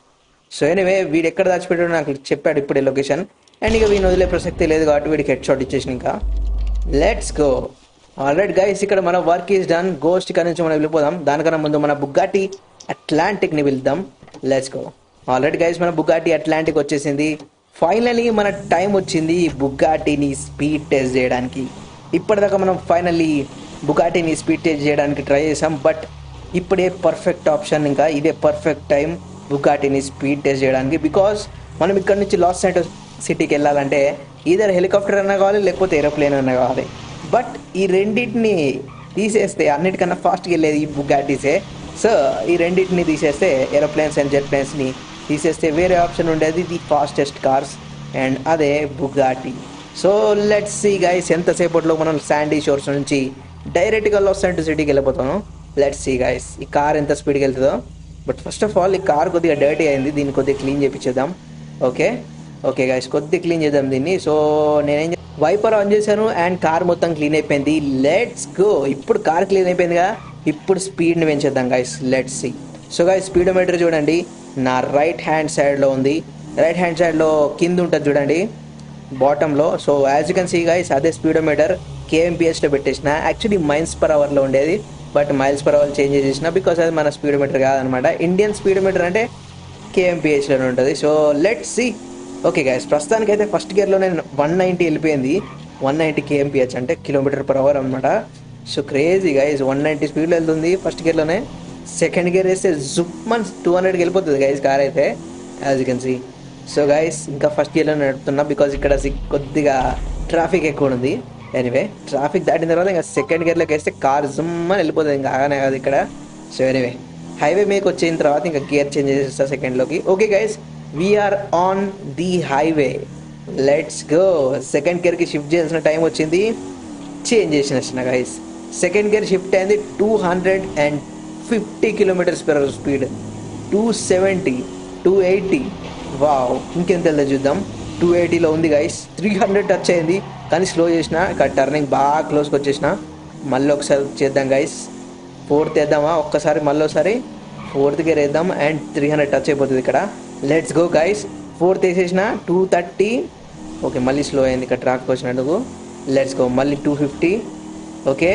సో ఎనివే వీడు ఎక్కడ దాచిపెట్టాడో నాకు చెప్పాడు ఇప్పుడే లొకేషన్. అండ్ ఇక వీడిని వదిలే ప్రసక్తి లేదు కాబట్టి వీడికి హెడ్ షాట్ ఇచ్చేసి ఇంకా లెట్స్ గో. ఆల్రైట్ గైస్, ఇక్కడ మన వర్క్ ఈస్ డన్. గోస్ట్ ఇక్కడ నుంచి మనం వెళ్ళిపోదాం. దానికన్నా ముందు మన బుగాటి అట్లాంటిక్ని వెళ్దాం. Let's go. ఆల్రెడీ గైస్ మన బుగాటి అట్లాంటిక్ వచ్చేసింది. ఫైనలీ మన టైం వచ్చింది బుగాటిని స్పీడ్ టెస్ట్ చేయడానికి. ఇప్పటిదాకా మనం ఫైనల్లీ బుగాటిని స్పీడ్ టెస్ట్ చేయడానికి ట్రై చేసాం. బట్ ఇప్పుడే పర్ఫెక్ట్ ఆప్షన్, ఇంకా ఇదే పర్ఫెక్ట్ టైం బుగాటిని స్పీడ్ టెస్ట్ చేయడానికి. బికాస్ మనం ఇక్కడ నుంచి లాస్ ఏంజల్స్ సిటీకి వెళ్ళాలంటే ఈధర్ హెలికాప్టర్ అన్నా కావాలి, లేకపోతే ఏరోప్లేన్ అన్నా కావాలి. బట్ ఈ రెండింటిని తీసేస్తే అన్నిటికన్నా ఫాస్ట్గా వెళ్ళేది ఈ బుగాటీసే. సో ఈ రెండింటిని తీసేస్తే ఏరోప్లేన్స్ అండ్ జెట్ ప్లేన్స్ని తీసేస్తే వేరే ఆప్షన్ ఉండేది ది ఫాస్టెస్ట్ కార్స్, అండ్ అదే Bugatti. So let's see guys, ఎంతసేపట్లో మనం శాండీ షోర్స్ నుంచి డైరెక్ట్గా లాస్ ఏంజల్స్ సిటీకి వెళ్ళిపోతాను. లెట్స్ సీ గైస్ ఈ కార్ ఎంత స్పీడ్కి వెళ్తుందో. బట్ ఫస్ట్ ఆఫ్ ఆల్ ఈ కార్ కొద్దిగా డర్టీ అయింది, దీన్ని కొద్దిగా క్లీన్ చేయించేద్దాం. ఓకే ఓకే గైస్, కొద్దిగా క్లీన్ చేద్దాం దీన్ని. సో నేనేం వైపర్ ఆన్ చేశాను అండ్ కార్ మొత్తం క్లీన్ అయిపోయింది. Let's go. ఇప్పుడు కార్ క్లీన్ అయిపోయిందిగా, ఇప్పుడు స్పీడ్ని పెంచేద్దాం guys. Let's see. So guys speedometer చూడండి నా రైట్ హ్యాండ్ సైడ్లో ఉంది. రైట్ హ్యాండ్ సైడ్లో కింద ఉంటుంది చూడండి బాటంలో. So as you can see guys అదే స్పీడోమీటర్ కేఎంపిహెచ్లో పెట్టేసిన. యాక్చువల్లీ మైల్స్ పర్ అవర్లో ఉండేది, but miles per hour change చేసేసిన బికాస్ అది మన స్పీడోమీటర్ కాదనమాట. ఇండియన్ స్పీడోమీటర్ అంటే కేఎంపిహెచ్లోనే ఉంటుంది. So let's see. Okay guys, ప్రస్తుతానికి అయితే ఫస్ట్ గేర్లో నేను వన్ నైంటీ వెళ్ళిపోయింది. వన్ నైంటీ కేఎంపిహెచ్ అంటే కిలోమీటర్ పర్ అవర్ అనమాట. So crazy guys, one ninety స్పీడ్లో వెళ్తుంది ఫస్ట్ గేర్లోనే. సెకండ్ గేర్ వేస్తే జుప్ మన్ టూ హండ్రెడ్కి వెళ్ళిపోతుంది గైస్ కార్ అయితే, as you can see. So guys ఇంకా ఫస్ట్ గేర్లో నడుపుతున్నా బికాజ్ ఇక్కడ కొద్దిగా ట్రాఫిక్ ఎక్కువ ఉంది. ఎనీవే ట్రాఫిక్ దాటిన తర్వాత ఇంకా సెకండ్ గేర్లోకి వేస్తే కార్ జుమ్ అని వెళ్ళిపోతుంది, ఇంకా ఆగానే కాదు ఇక్కడ. సో ఎనీవే హైవే మీకు వచ్చిన తర్వాత ఇంకా గేర్ చేంజ్ చేసేస్తా సెకండ్లోకి. Okay guys, we're on the highway. Let's go. Second గేర్కి షిఫ్ట్ చేయాల్సిన టైం వచ్చింది, చేంజ్ చేసిన గైస్. సెకండ్ గేర్ షిఫ్ట్ అయింది two hundred and fifty kilometres per hour speed. Two seventy two eighty wow, ఇంకెంత వెళ్తే చూద్దాం. టూ ఎయిటీలో ఉంది గైస్. త్రీ హండ్రెడ్ టచ్ అయింది కానీ స్లో చేసిన, ఇక్కడ టర్నింగ్ బాగా క్లోజ్కి వచ్చేసిన. మళ్ళీ ఒకసారి చేద్దాం గైస్, ఫోర్త్ వేద్దామా ఒక్కసారి, మళ్ళీ ఒకసారి ఫోర్త్ గేర్ వేద్దాం అండ్ త్రీ హండ్రెడ్ టచ్ అయిపోతుంది ఇక్కడ. Let's go guys. ఫోర్త్ వేసేసిన టూ థర్టీ. ఓకే మళ్ళీ స్లో అయింది ఇక్కడ ట్రాక్ వచ్చినందుకు. Let's go. మళ్ళీ two fifty. Okay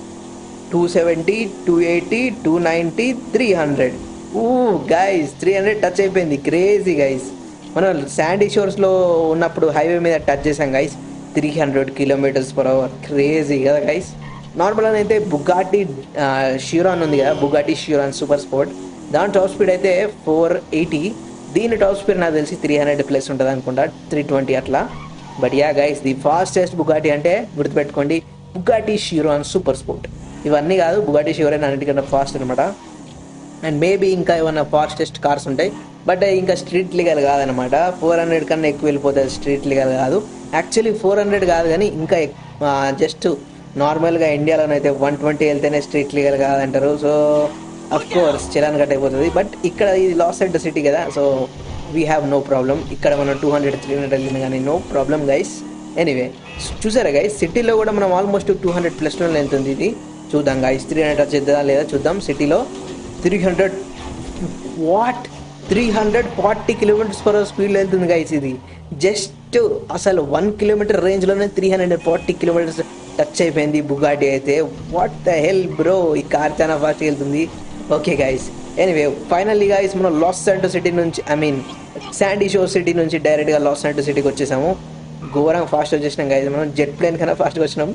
two seventy two eighty two ninety three hundred. ఊ గైస్ త్రీ హండ్రెడ్ టచ్ అయిపోయింది. క్రేజీ గైస్, మనం శాండీ షోర్స్లో ఉన్నప్పుడు హైవే మీద టచ్ చేసాం guys. Three hundred kilometres per hour, crazy కదా గైస్. నార్మల్ అని అయితే బుగాటి షిరాన్ ఉంది కదా, బుగాటి షిరాన్ సూపర్ స్పోర్ట్, దాని టాప్ స్పీడ్ అయితే ఫోర్ ఎయిటీ. దీని టాప్ స్పీడ్ నాకు తెలిసి త్రీ హండ్రెడ్ ప్లస్ ఉంటుంది అనుకుంటా, త్రీ ట్వంటీ అట్లా. But ya guys, the fastest Bugatti అంటే గుర్తుపెట్టుకోండి బుగాటి షిరాన్ సూపర్ స్పోర్ట్. ఇవన్నీ కాదు, బుగాటి షిరాన్ అన్నిటికన్నా ఫాస్ట్ అనమాట. అండ్ మేబీ ఇంకా ఏమన్నా ఫాస్టెస్ట్ కార్స్ ఉంటాయి, బట్ ఇంకా స్ట్రీట్ లీగల్ కాదనమాట. ఫోర్ హండ్రెడ్ కన్నా ఎక్కువ వెళ్ళిపోతుంది, స్ట్రీట్ లీగల్ కాదు. యాక్చువల్లీ ఫోర్ హండ్రెడ్ కాదు కానీ ఇంకా జస్ట్ నార్మల్గా ఇండియాలోనైతే వన్ ట్వంటీ వెళ్తేనే స్ట్రీట్ లీగల్ కాదంటారు. So of course challan cut అయిపోతుంది. బట్ ఇక్కడ ఇది లాస్ ఏంజల్స్ సిటీ కదా, so we have no problem. ఇక్కడ మనం టూ హండ్రెడ్ త్రీ హండ్రెడ్ వెళ్ళిన కానీ నో ప్రాబ్లం గైస్. ఎనీవే చూసారా గైస్, సిటీలో కూడా మనం ఆల్మోస్ట్ టూ హండ్రెడ్ ప్లస్లో వెళ్తుంది ఇది. చూద్దాం గైస్, త్రీ హండ్రెడ్ టచ్ చేద్దా లేదా చూద్దాం. సిటీలో three hundred what three hundred forty kilometres per hour స్పీడ్లో వెళ్తుంది గైస్. ఇది జస్ట్ అసలు వన్ కిలోమీటర్ రేంజ్లోనే three hundred forty kilometres touch అయిపోయింది బుగాటి అయితే. వాట్ ద హెల్ బ్రో, ఈ కార్ చాలా ఫాస్ట్గా వెళ్తుంది. Okay guys, anyway finally guys మనం లాస్ ఏంజల్స్ సిటీ నుంచి I mean Sandy Shore city నుంచి డైరెక్ట్గా లాస్ ఏంజల్స్ సిటీకి వచ్చేసాము. ఘోరంగా ఫాస్ట్ వచ్చేసినాం గైస్, మనం జెట్ ప్లేన్ కన్నా ఫాస్ట్గా వచ్చినాం.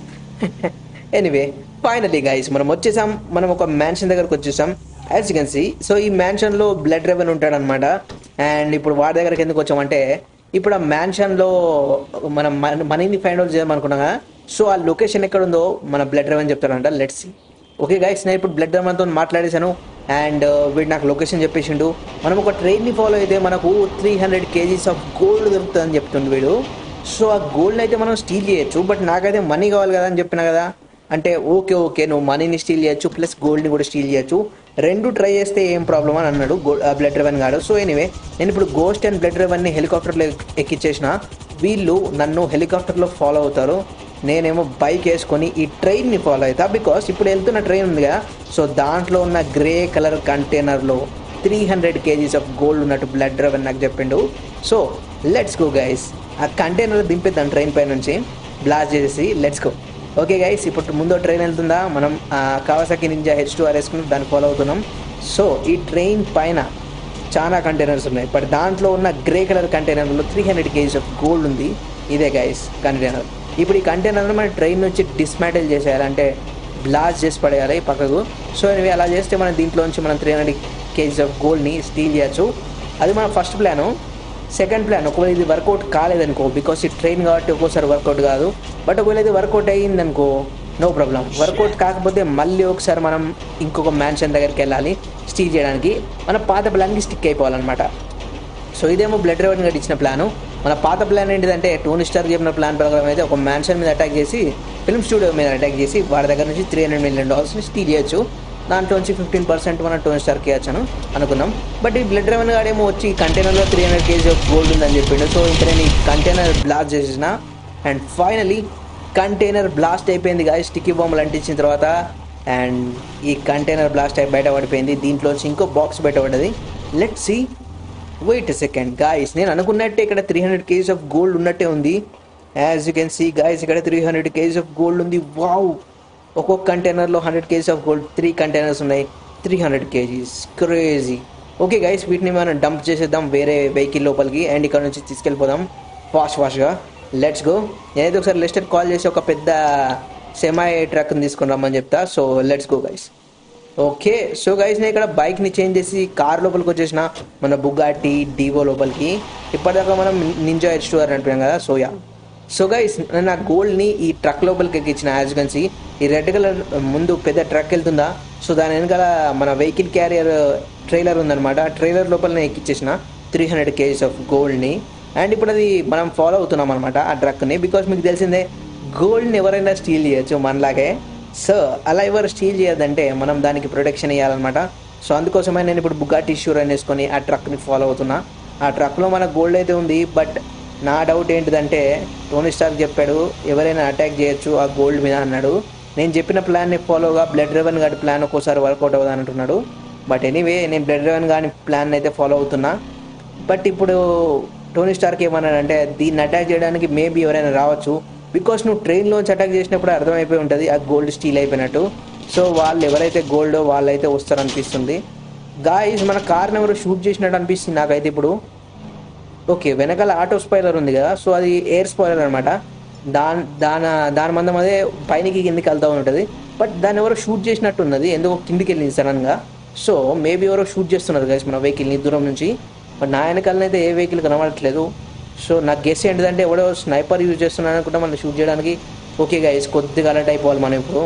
ఎనీవే ఫైనల్లీ గైస్ మనం వచ్చేసాం, మనం ఒక మ్యాన్షన్ దగ్గరకు వచ్చేసాం as you can see. So ఈ మ్యాన్షన్లో బ్లడ్ రెవెన్ ఉంటాడనమాట. అండ్ ఇప్పుడు వాడి దగ్గరికి ఎందుకు వచ్చామంటే, ఇప్పుడు ఆ మ్యాన్షన్లో మనం మనీని ఫైండ్ అవుట్ చేయాలనుకున్నాం కదా, సో ఆ లొకేషన్ ఎక్కడ ఉందో మన బ్లడ్ రెవెన్ చెప్తాడంట. Let's see. ఓకే గైస్, నేను ఇప్పుడు బ్లడ్ రెవెన్తో మాట్లాడేశాను అండ్ వీడు నాకు లొకేషన్ చెప్పేసిండు. మనం ఒక ట్రైన్ని ఫాలో అయితే మనకు three hundred KGs of gold దొరుకుతుందని చెప్తుండు వీడు. సో ఆ గోల్డ్ అయితే మనం స్టీల్ చేయొచ్చు, బట్ నాకైతే మనీ కావాలి కదా అని చెప్పినా కదా. అంటే ఓకే ఓకే నువ్వు మనీని స్టీల్ చేయొచ్చు ప్లస్ గోల్డ్ని కూడా స్టీల్ చేయొచ్చు, రెండు ట్రై చేస్తే ఏం ప్రాబ్లం అని అన్నాడు బ్లడ్ రెవెన్ గాడు. సో ఎనీవే నేను ఇప్పుడు గోస్ట్ అండ్ బ్లడ్ రెవెన్ని హెలికాప్టర్లో ఎక్కించేసిన. వీళ్ళు నన్ను హెలికాప్టర్లో ఫాలో అవుతారు, నేనేమో బైక్ వేసుకొని ఈ ట్రైన్ని ఫాలో అవుతా. బికాస్ ఇప్పుడు వెళ్తున్న ట్రైన్ ఉంది కదా, సో దాంట్లో ఉన్న గ్రే కలర్ కంటైనర్లో three hundred KGs of gold ఉన్నట్టు బ్లడ్ డ్రైవర్ నాకు చెప్పిండు. సో లెట్స్ గో గైస్, ఆ కంటైనర్ దింపేద్దాం ట్రైన్ పై నుంచి బ్లాస్ట్ చేసి. Let's go. ఓకే గైస్, ఇప్పుడు ముందు ట్రైన్ వెళ్తుందా, మనం Kawasaki Ninja H two R వేసుకుని దాన్ని ఫాలో అవుతున్నాం. సో ఈ ట్రైన్ పైన చాలా కంటైనర్స్ ఉన్నాయి, బట్ దాంట్లో ఉన్న గ్రే కలర్ కంటైనర్లో three hundred KGs of gold ఉంది. ఇదే గైస్ కంటైనర్. ఇప్పుడు ఈ కంటైనర్ని మన ట్రైన్ నుంచి డిస్మాంటిల్ చేసేయాలి, అంటే బ్లాస్ట్ చేసి పడేయాలి పక్కకు. సో ఇవి అలా చేస్తే మనం దీంట్లోంచి మనం త్రీ హండ్రెడ్ కేజీస్ ఆఫ్ గోల్డ్ని స్టీల్ చేయొచ్చు. అది మన ఫస్ట్ ప్లాను. సెకండ్ ప్లాన్, ఒకవేళ ఇది వర్కౌట్ కాలేదనుకో, బికాస్ ఈ ట్రైన్ కాబట్టి ఒక్కోసారి వర్కౌట్ కాదు, బట్ ఒకవేళ ఇది వర్కౌట్ అయ్యిందనుకో నో ప్రాబ్లం. వర్కౌట్ కాకపోతే మళ్ళీ ఒకసారి మనం ఇంకొక మ్యాన్షన్ దగ్గరికి వెళ్ళాలి స్టీల్ చేయడానికి. మన పాత ప్లాన్కి స్టిక్ అయిపోవాలన్నమాట. సో ఇదేమో బ్లడ్ డ్రైవర్ గట్టి ఇచ్చిన ప్లాను. మన పాత ప్లాన్ ఏంటిదంటే టోనీ స్టార్క్ చెప్పిన ప్లాన్ ప్రకారం అయితే ఒక మ్యాన్షన్ మీద అటాక్ చేసి, ఫిల్మ్ స్టూడియో మీద అటాక్ చేసి వాడి దగ్గర నుంచి త్రీ హండ్రెడ్ మిలియన్ డాలర్స్ని స్టీల్ చేయొచ్చు. దాంట్లో నుంచి ఫిఫ్టీన్ పర్సెంట్ మన టోనీ స్టార్క్ ఇవ్వచ్చాను అనుకున్నాం. బట్ ఈ బ్లడ్ డ్రైవర్ గాడేమో వచ్చి కంటైనర్లో three hundred KG of gold ఉందని చెప్పిండు. సో ఇంకా నేను ఈ కంటైనర్ బ్లాస్ట్ చేసిన, అండ్ ఫైనలీ కంటైనర్ బ్లాస్ట్ అయిపోయింది గాయ స్టిక్కీ బాంబులు అంటించిన తర్వాత. అండ్ ఈ కంటైనర్ బ్లాస్ట్ అయి బయట పడిపోయింది. దీంట్లోంచి ఇంకో బాక్స్ బయట పడ్డది. Let's see. Wait second guys, నేను అనుకున్నట్టే ఇక్కడ three hundred KGs of gold ఉన్నట్టే ఉంది. As you can see guys, ఇక్కడ three hundred KGs of gold ఉంది. వావ్, ఒక్కొక్క కంటైనర్లో hundred KGs of gold, three containers ఉన్నాయి, three hundred KGs, crazy. Okay guys, వీటిని మనం డంప్ చేసేద్దాం వేరే వెహికల్ లోపలికి, అండ్ ఇక్కడ నుంచి తీసుకెళ్ళిపోదాం ఫాస్ట్ ఫాస్ట్గా. Let's go. నేనైతే ఒకసారి లెస్టర్ కాల్ చేసి ఒక పెద్ద సెమై ట్రక్ని తీసుకుని రమ్మని చెప్తా. So let's go guys. Okay, so guys నేను ఇక్కడ బైక్ని చేంజ్ చేసి కార్ లోపలికి వచ్చేసిన, మన బుగాటి డివో లోపలికి. ఇప్పటిదాకా మనం నింజా హెచ్ టూ ఆర్ అంటున్నాం కదా. సో యా, సో గైస్ నేను ఆ గోల్డ్ని ఈ ట్రక్ లోపలికి ఎక్కించిన. యాజ్ యూ కెన్ సీ ఈ రెడ్ కలర్ ముందు పెద్ద ట్రక్ వెళ్తుందా, సో దాని వెనకాల మన వెహికల్ క్యారియర్ ట్రైలర్ ఉందన్నమాట. ట్రైలర్ లోపల నేను ఎక్కించేసిన త్రీ హండ్రెడ్ కేజీస్ ఆఫ్ గోల్డ్ని. అండ్ ఇప్పుడు అది మనం ఫాలో అవుతున్నాం అనమాట ఆ ట్రక్ని, బికాస్ మీకు తెలిసిందే గోల్డ్ని ఎవరైనా స్టీల్ చేయొచ్చు మనలాగే. సో అలా ఎవరు స్టీల్ చేయొద్దంటే మనం దానికి ప్రొటెక్షన్ ఇవ్వాలన్నమాట. సో అందుకోసమే నేను ఇప్పుడు బుగాటి షూరన్ వేసుకొని ఆ ట్రక్ని ఫాలో అవుతున్నా. ఆ ట్రక్లో మన గోల్డ్ అయితే ఉంది, బట్ నా డౌట్ ఏంటిదంటే టోనీ స్టార్క్ చెప్పాడు ఎవరైనా అటాక్ చేయొచ్చు ఆ గోల్డ్ మీద అన్నాడు. నేను చెప్పిన ప్లాన్ని ఫాలోగా బ్లడ్ డ్రైవర్ గారి ప్లాన్ ఒక్కోసారి వర్కౌట్ అవ్వదు అంటున్నాడు. బట్ ఎనీవే నేను బ్లడ్ డ్రైవర్ గారి ప్లాన్ అయితే ఫాలో అవుతున్నా. బట్ ఇప్పుడు టోనీ స్టార్క్ ఏమన్నాడంటే దీన్ని అటాక్ చేయడానికి మేబీ ఎవరైనా రావచ్చు, బికాస్ నువ్వు ట్రైన్లోంచి అటాక్ చేసినప్పుడు అర్థమైపోయి ఉంటుంది ఆ గోల్డ్ స్టీల్ అయిపోయినట్టు. సో వాళ్ళు ఎవరైతే గోల్డో వాళ్ళైతే వస్తారనిపిస్తుంది. గాయస్ మన కార్ని ఎవరు షూట్ చేసినట్టు అనిపిస్తుంది నాకైతే ఇప్పుడు. ఓకే, వెనకాల ఆటో స్పాయిలర్ ఉంది కదా, సో అది ఎయిర్ స్పాయిలర్ అనమాట. దాని దాని దాని మందం అదే పైనకి కిందికి వెళ్తూ ఉంటుంది, బట్ దాన్ని ఎవరో షూట్ చేసినట్టు ఉన్నది, ఎందుకో కిందికి వెళ్ళింది సడన్గా. సో మేబీ ఎవరో షూట్ చేస్తున్నారు గైస్ మన వెహికల్ని దూరం నుంచి, బట్ నా వెనకాలనైతే ఏ వెహికల్ కనబడట్లేదు. సో నాకు గెస్ ఏంటిదంటే ఎవడో స్నైపర్ యూజ్ చేస్తున్నాను అనుకుంటా మనం షూట్ చేయడానికి. ఓకే గైస్, కొద్దిగా అలర్ట్ అయిపోవాలి మనం ఇప్పుడు.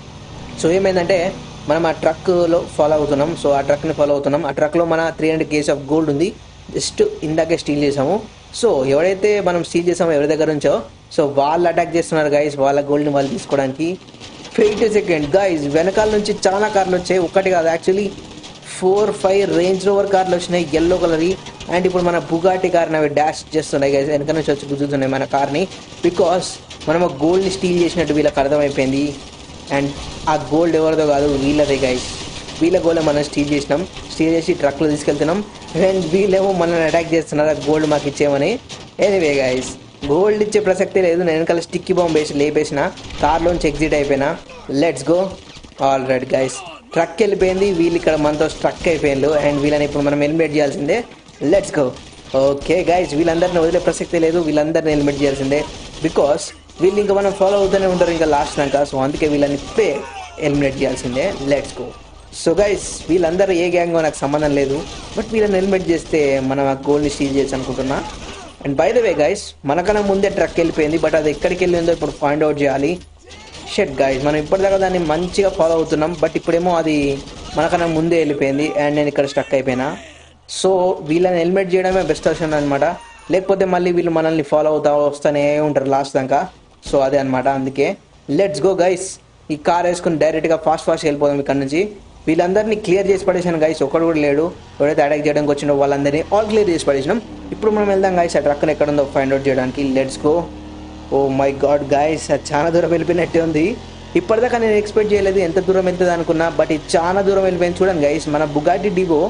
సో ఏమైందంటే మనం ఆ ట్రక్లో ఫాలో అవుతున్నాం. సో ఆ ట్రక్ని ఫాలో అవుతున్నాం. ఆ ట్రక్లో మన three hundred KG of gold ఉంది, జస్ట్ ఇందాకే స్టీల్ చేసాము. సో ఎవరైతే మనం స్టీల్ చేసామో ఎవరి దగ్గర నుంచో, సో వాళ్ళు అటాక్ చేస్తున్నారు గైస్ వాళ్ళ గోల్డ్ని వాళ్ళు తీసుకోవడానికి. వెయిట్ సెకండ్ గైస్, వెనకాల నుంచి చాలా కార్లు వచ్చాయి, ఒకటి కాదు actually four five Range Rover కార్లు వచ్చినాయి ఎల్లో కలర్వి. అండ్ ఇప్పుడు మన బుగాటి కార్ని అవి డాష్ చేస్తున్నాయి గైస్, వెనక నుంచి వచ్చి గుద్దుతున్నాయి మన కార్ని, బికాస్ మనం ఆ గోల్డ్ని స్టీల్ చేసినట్టు వీళ్ళకి అర్థమైపోయింది. అండ్ ఆ గోల్డ్ ఎవరిదో కాదు వీళ్ళదే గైస్, వీళ్ళ గోల్డ్ మనం స్టీల్ చేసినాం. స్టీల్ చేసి ట్రక్లో తీసుకెళ్తున్నాం, అండ్ వీళ్ళేమో మనల్ని అటాక్ చేస్తున్నారు ఆ గోల్డ్ మాకు ఇచ్చేయమని. ఎనీవే గైస్ గోల్డ్ ఇచ్చే ప్రసక్తే లేదు, నేను వెనకాల స్టిక్కీ బాంబ్ వేసి లేపేసిన, కార్లోంచి ఎగ్జిట్ అయిపోయినా. Let's go. All right guys, truck వెళ్ళిపోయింది, వీళ్ళు ఇక్కడ మనతో స్ట్రక్ అయిపోయిండు, అండ్ వీళ్ళని ఇప్పుడు మనం ఎలిమినేట్ చేయాల్సిందే. Let's go. ఓకే గైస్, వీళ్ళందరిని వదిలే ప్రసక్తే లేదు, వీళ్ళందరిని ఎలిమినేట్ చేయాల్సిందే, బికాస్ వీళ్ళు ఇంకా మనం ఫాలో అవుతూనే ఉంటారు ఇంకా లాస్ట్ దాకా. సో అందుకే వీళ్ళని ఇప్పే ఎలిమినేట్ చేయాల్సిందే. Let's go. సో గైస్ వీళ్ళందరూ ఏ గ్యాంగో నాకు సంబంధం లేదు, బట్ వీళ్ళని ఎలిమినేట్ చేస్తే మనం ఆ గోల్ని స్టీల్ చేయొచ్చు అనుకుంటున్నా. And by the way guys మనకన్నా ముందే ట్రక్ వెళ్ళిపోయింది, బట్ అది ఎక్కడికి వెళ్ళిందో ఇప్పుడు ఫైండ్ అవుట్ చేయాలి. షెట్ గైస్, మనం ఇప్పటిదాకా దాన్ని మంచిగా ఫాలో అవుతున్నాం, బట్ ఇప్పుడేమో అది మనకన్నా ముందే వెళ్ళిపోయింది, అండ్ నేను ఇక్కడ స్టక్ అయిపోయినా. సో వీళ్ళని ఎలిమినేట్ చేయడమే బెస్ట్ ఆప్షన్ అనమాట, లేకపోతే మళ్ళీ వీళ్ళు మనల్ని ఫాలో అవుతా వస్తూనే ఉంటారు లాస్ట్ దాకా. సో అదే అనమాట, అందుకే లెట్స్ గో గైస్. ఈ కార్ వేసుకుని డైరెక్ట్గా ఫాస్ట్ ఫాస్ట్ వెళ్ళిపోదాం ఇక్కడ నుంచి. వీళ్ళందరినీ క్లియర్ చేసి పడేసాను గైస్, ఒక్కడు కూడా లేడు. ఎవరైతే అటాక్ చేయడానికి వచ్చినో వాళ్ళందరినీ ఆల్ క్లియర్ చేసి పడేసినాం. ఇప్పుడు మనం వెళ్దాం గైస్ ఆ ట్రక్ని ఎక్కడ ఉందో ఫైండ్ అవుట్ చేయడానికి. Let's go. Oh my god guys, అది చాలా దూరం వెళ్ళిపోయినట్టే ఉంది. ఇప్పటిదాకా నేను ఎక్స్పెక్ట్ చేయలేదు ఎంత దూరం వెళ్తుంది అనుకున్నా, బట్ ఇది చాలా దూరం వెళ్ళిపోయింది. చూడండి గైస్, మన Bugatti Divo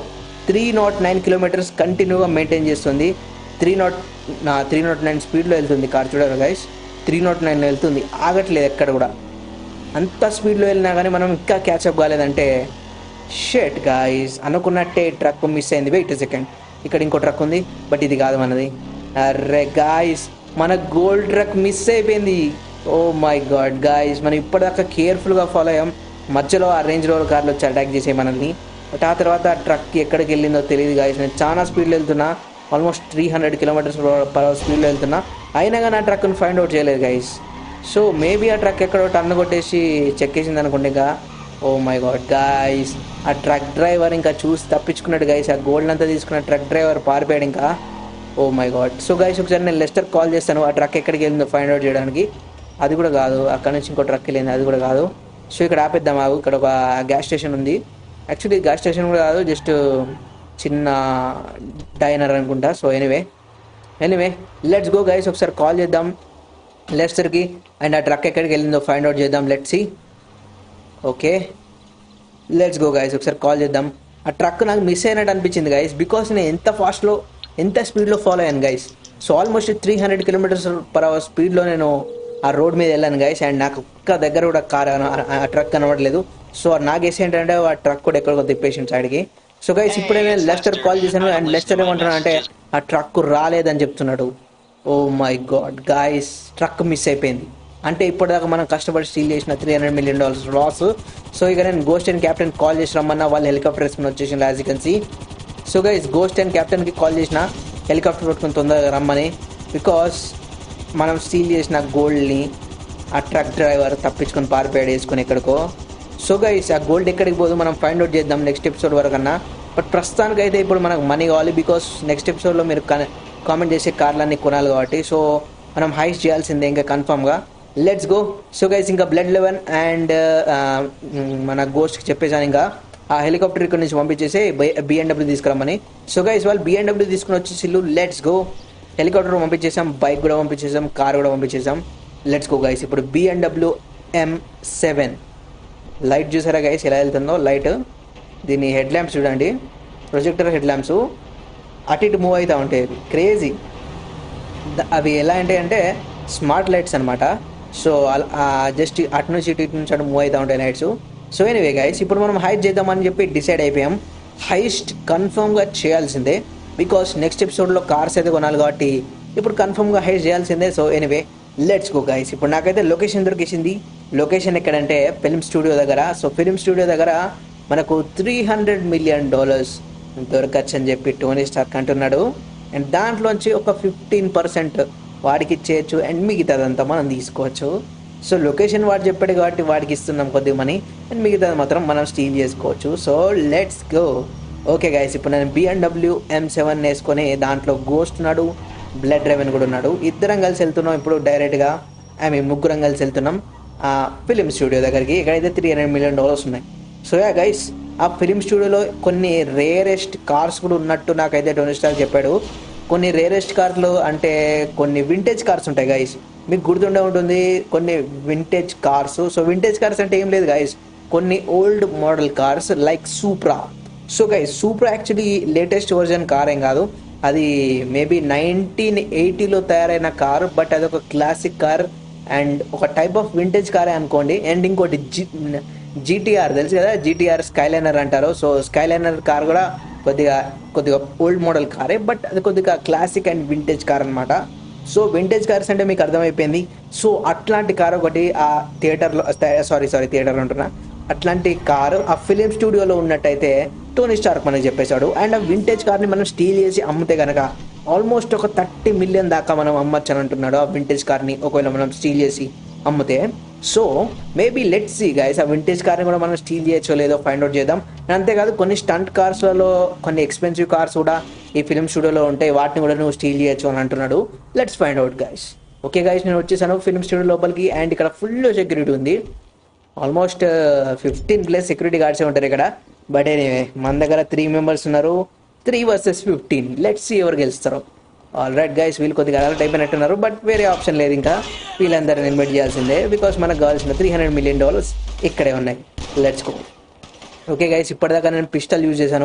three nought nine kilometres కంటిన్యూగా మెయింటైన్ చేస్తుంది. త్రీ నాట్ నా త్రీ నాట్ నైన్ స్పీడ్లో వెళ్తుంది కార్. చూడాలి గైస్, త్రీ నాట్ నైన్ వెళ్తుంది, ఆగట్లేదు ఎక్కడ కూడా. అంత స్పీడ్లో వెళ్ళినా కానీ మనం ఇంకా క్యాచప్ కాలేదంటే షెట్ గాయస్. అనుకున్నట్టే ట్రక్ మిస్ అయింది. వెయిట్ సెకండ్, ఇక్కడ ఇంకో ట్రక్ ఉంది బట్ ఇది కాదు మనది. అర్రే గాయస్, మన గోల్డ్ ట్రక్ మిస్ అయిపోయింది. ఓ మై గాడ్ గాయస్, మనం ఇప్పటిదాకా కేర్ఫుల్గా ఫాలో అయ్యాం. మధ్యలో ఆ రేంజ్ రోవర్ కార్లు వచ్చి అటాక్ చేసే మనల్ని. బట్ ఆ తర్వాత ఆ ట్రక్ ఎక్కడికి వెళ్ళిందో తెలియదు గాయస్. నేను చాలా స్పీడ్లో వెళ్తున్నా, almost three hundred kilometres per hour స్పీడ్లో వెళ్తున్నా, అయినా కానీ ఆ ట్రక్ని ఫైండ్ అవుట్ చేయలేదు గైస్. సో మేబీ ఆ ట్రక్ ఎక్కడో టర్న్ కొట్టేసి చెక్కేసింది అనుకోండి. ఇంకా ఓ మై గాడ్ గాయస్, ఆ ట్రక్ డ్రైవర్ ఇంకా చూసి తప్పించుకున్నాడు గైస్. ఆ గోల్డ్ అంతా తీసుకున్న ట్రక్ డ్రైవర్ పారిపోయాడు ఇంకా. Oh my god. So guys ఒకసారి నేను లెస్టర్ కాల్ చేస్తాను ఆ ట్రక్ ఎక్కడికి వెళ్ళిందో ఫైండ్ అవుట్ చేయడానికి. అది కూడా కాదు, అక్కడ నుంచి ఇంకో ట్రక్ వెళ్ళింది, అది కూడా కాదు. సో ఇక్కడ ఆపేద్దాం ఆగు. ఇక్కడ ఒక గ్యాస్ స్టేషన్ ఉంది. యాక్చువల్లీ గ్యాస్ స్టేషన్ కూడా కాదు, జస్ట్ చిన్న డైనర్ అనుకుంటా. So anyway anyway let's go guys. ఒకసారి కాల్ చేద్దాం లెస్టర్కి అండ్ ఆ ట్రక్ ఎక్కడికి వెళ్ళిందో ఫైండ్ అవుట్ చేద్దాం. Let's see. Okay let's go guys, ఒకసారి కాల్ చేద్దాం. ఆ ట్రక్ నాకు మిస్ అయినట్టు అనిపించింది గైస్, బికాస్ నేను ఎంత ఫాస్ట్లో ఎంత స్పీడ్లో ఫాలో అయ్యాను guys. So almost three hundred kilometres per hour స్పీడ్లో నేను ఆ రోడ్ మీద వెళ్ళాను గైస్. అండ్ నాకు ఒక్క దగ్గర కూడా కార్ ఆ ట్రక్ కనబడలేదు. సో నాకు వేసి ఏంటంటే ఆ ట్రక్ కూడా ఎక్కడికో తిప్పేసింది సైడ్కి. సో గైస్ ఇప్పుడే నేను లెస్టర్ కాల్ చేశాను అండ్ లెస్టర్ ఏమంటున్నాడు అంటే ఆ ట్రక్ రాలేదని చెప్తున్నాడు. Oh my god guys, truck miss అయిపోయింది. అంటే ఇప్పటిదాకా మనం కష్టపడి స్టీల్ చేసిన three hundred million dollars loss. So ఇక నేను గోస్ట్ అండ్ క్యాప్టెన్ కాల్ చేసి రమ్మన్నా, వాళ్ళు హెలికాప్టర్ వేసుకుని వచ్చేసింది as you can see. So guys Ghost and క్యాప్టెన్కి కాల్ చేసిన హెలికాప్టర్ పెట్టుకుని తొందరగా రమ్మని, బికాస్ మనం స్టీల్ చేసిన గోల్డ్ని ఆ ట్రక్ డ్రైవర్ తప్పించుకొని పారిపోయాడు వేసుకొని ఎక్కడికో. సో గైస్ ఆ గోల్డ్ ఎక్కడికి పోదు మనం ఫైండ్ అవుట్ చేద్దాం నెక్స్ట్ ఎపిసోడ్ వరకన్నా. బట్ ప్రస్తుతానికి అయితే ఇప్పుడు మనకు మనీ కావాలి, బికాస్ నెక్స్ట్ ఎపిసోడ్లో మీరు కామెంట్ చేసే కార్లన్నీ కొనాలి కాబట్టి. సో మనం హైస్ట్ చేయాల్సిందే ఇంకా కన్ఫామ్గా. Let's go. సో గైస్ ఇంకా బ్లడ్ లెవెన్ అండ్ మన గోస్ట్కి చెప్పేసాను ఇంకా ఆ హెలికాప్టర్ ఇక్కడ నుంచి పంపించేసి బిఎండబ్ల్యూ తీసుకురమ్మని. సో గైస్ వాళ్ళు బిఎండబ్ల్యూ తీసుకుని వచ్చేసిల్లు. Let's go. హెలికాప్టర్ పంపించేసాం, బైక్ కూడా పంపించేసాం, కార్ కూడా పంపించేసాం. Let's go guys. ఇప్పుడు బిఎండబ్ల్యూ ఎం సెవెన్ లైట్ చూసారా గైస్ ఎలా వెళ్తుందో లైట్. దీని హెడ్ ల్యాంప్స్ చూడండి, ప్రొజెక్టర్ హెడ్ ల్యాంప్స్ అటు ఇటు మూవ్ అవుతూ ఉంటాయి. క్రేజీ. అవి ఎలా అంటే అంటే స్మార్ట్ లైట్స్ అనమాట. సో జస్ట్ అటు నుంచి ఇటు ఇటు నుంచి అటు మూవ్ అవుతూ ఉంటాయి లైట్స్. సో ఎనీవే గైస్ ఇప్పుడు మనం హైస్ట్ చేద్దామని చెప్పి డిసైడ్ అయిపోయాం. హైస్ట్ కన్ఫర్మ్గా చేయాల్సిందే, బికాస్ నెక్స్ట్ ఎపిసోడ్లో కార్స్ అయితే కొనాలి కాబట్టి ఇప్పుడు కన్ఫర్మ్గా హైస్ట్ చేయాల్సిందే. So anyway let's go guys. ఇప్పుడు నాకైతే లొకేషన్ దొరికేసింది. లొకేషన్ ఎక్కడంటే ఫిల్మ్ స్టూడియో దగ్గర. సో ఫిల్మ్ స్టూడియో దగ్గర మనకు త్రీ హండ్రెడ్ మిలియన్ డాలర్స్ దొరకచ్చు అని చెప్పి టోనీ స్టార్క్ అంటున్నాడు. అండ్ దాంట్లోంచి ఒక ఫిఫ్టీన్ పర్సెంట్ వాడికి ఇచ్చేయచ్చు అండ్ మిగతాదంతా మనం తీసుకోవచ్చు. సో లొకేషన్ వాడు చెప్పాడు కాబట్టి వాడికి ఇస్తున్నాం కొద్దిగా మనీ, అండ్ మిగతాది మాత్రం మనం స్టీల్ చేసుకోవచ్చు. So let's go. Okay guys ఇప్పుడు నేను బిఎండబ్ల్యూ ఎం సెవెన్ వేసుకొని దాంట్లో గోస్ట్ ఉన్నాడు, బ్లడ్ రెవెన్ కూడా ఉన్నాడు. ఇద్దరం కలిసి వెళ్తున్నాం ఇప్పుడు డైరెక్ట్గా. ఐ మీన్ ముగ్గురం కలిసి వెళ్తున్నాం ఆ ఫిలిం స్టూడియో దగ్గరికి. ఇక్కడైతే త్రీ హండ్రెడ్ మిలియన్ డాలర్స్ ఉన్నాయి. సో యా గైస్ ఆ ఫిలిం స్టూడియోలో కొన్ని రేరెస్ట్ కార్స్ కూడా ఉన్నట్టు నాకైతే టోనీ స్టార్క్ చెప్పాడు. కొన్ని రేరెస్ట్ కార్లు అంటే కొన్ని వింటేజ్ కార్స్ ఉంటాయి గైస్, మీకు గుర్తుండే ఉంటుంది కొన్ని vintage cars. So vintage cars అంటే ఏం లేదు గైస్, కొన్ని old model cars like Supra. So guys Supra actually latest version car ఏం కాదు, అది మేబీ నైన్టీన్ ఎయిటీలో తయారైన కార్. బట్ అది ఒక క్లాసిక్ కార్ అండ్ ఒక టైప్ ఆఫ్ వింటేజ్ కారే అనుకోండి. అండ్ ఇంకోటి జీ జీటీఆర్ తెలుసు కదా, జీటీఆర్ స్కైలైనర్ అంటారు. సో స్కైలైనర్ కార్ కూడా కొద్దిగా కొద్దిగా ఓల్డ్ మోడల్ కారే, బట్ అది కొద్దిగా క్లాసిక్ అండ్ వింటేజ్ కార్ అనమాట. సో వింటేజ్ కార్స్ అంటే మీకు అర్థమైపోయింది. సో అట్లాంటి కార్ ఒకటి ఆ థియేటర్లో సారీ సారీ థియేటర్ అంటున్నా అట్లాంటి కారు ఆ ఫిలిం స్టూడియోలో ఉన్నట్టయితే టోనీ స్టార్క్ మనకి చెప్పేశాడు. అండ్ ఆ వింటేజ్ కార్ని మనం స్టీల్ చేసి అమ్మితే కనుక ఆల్మోస్ట్ ఒక థర్టీ మిలియన్ దాకా మనం అమ్మచ్చు అని అంటున్నాడు ఆ వింటేజ్ కార్ని ఒకవేళ మనం స్టీల్ చేసి అమ్మితే. So maybe let's see guys ఆ వింటేజ్ కార్ని కూడా మనం స్టీల్ చేయొచ్చో లేదో ఫైండ్ అవుట్ చేద్దాం. అంతేకాదు కొన్ని స్టంట్ కార్స్లలో కొన్ని ఎక్స్పెన్సివ్ కార్స్ కూడా ఈ ఫిలిం స్టూడియోలో ఉంటాయి, వాటిని కూడా నువ్వు స్టీల్ చేయొచ్చు అని అంటున్నాడు. Let's find out guys. Okay guys నేను వచ్చేసాను ఫిలిం స్టూడియో లోపలికి. అండ్ ఇక్కడ ఫుల్ సెక్యూరిటీ ఉంది, ఆల్మోస్ట్ ఫిఫ్టీన్ ప్లస్ సెక్యూరిటీ గార్డ్సే ఉంటారు ఇక్కడ. బట్ ఎనీవే మన దగ్గర త్రీ మెంబర్స్ ఉన్నారు, three versus fifteen. Let's see ఎవరు గెలుస్తారో. ఆల్ రైట్ గైస్ వీళ్ళు కొద్దిగా అలర్ట్ అయిపోయినట్టున్నారు, బట్ వేరే ఆప్షన్ లేదు ఇంకా, వీళ్ళందరిని ఇన్వైట్ చేయాల్సిందే బికాస్ మనకు కావాల్సిన త్రీ హండ్రెడ్ మిలియన్ డాలర్స్ ఇక్కడే ఉన్నాయి. Let's go. ఓకే గైస్ ఇప్పటిదాకా నేను పిస్టల్ యూజ్ చేశాను,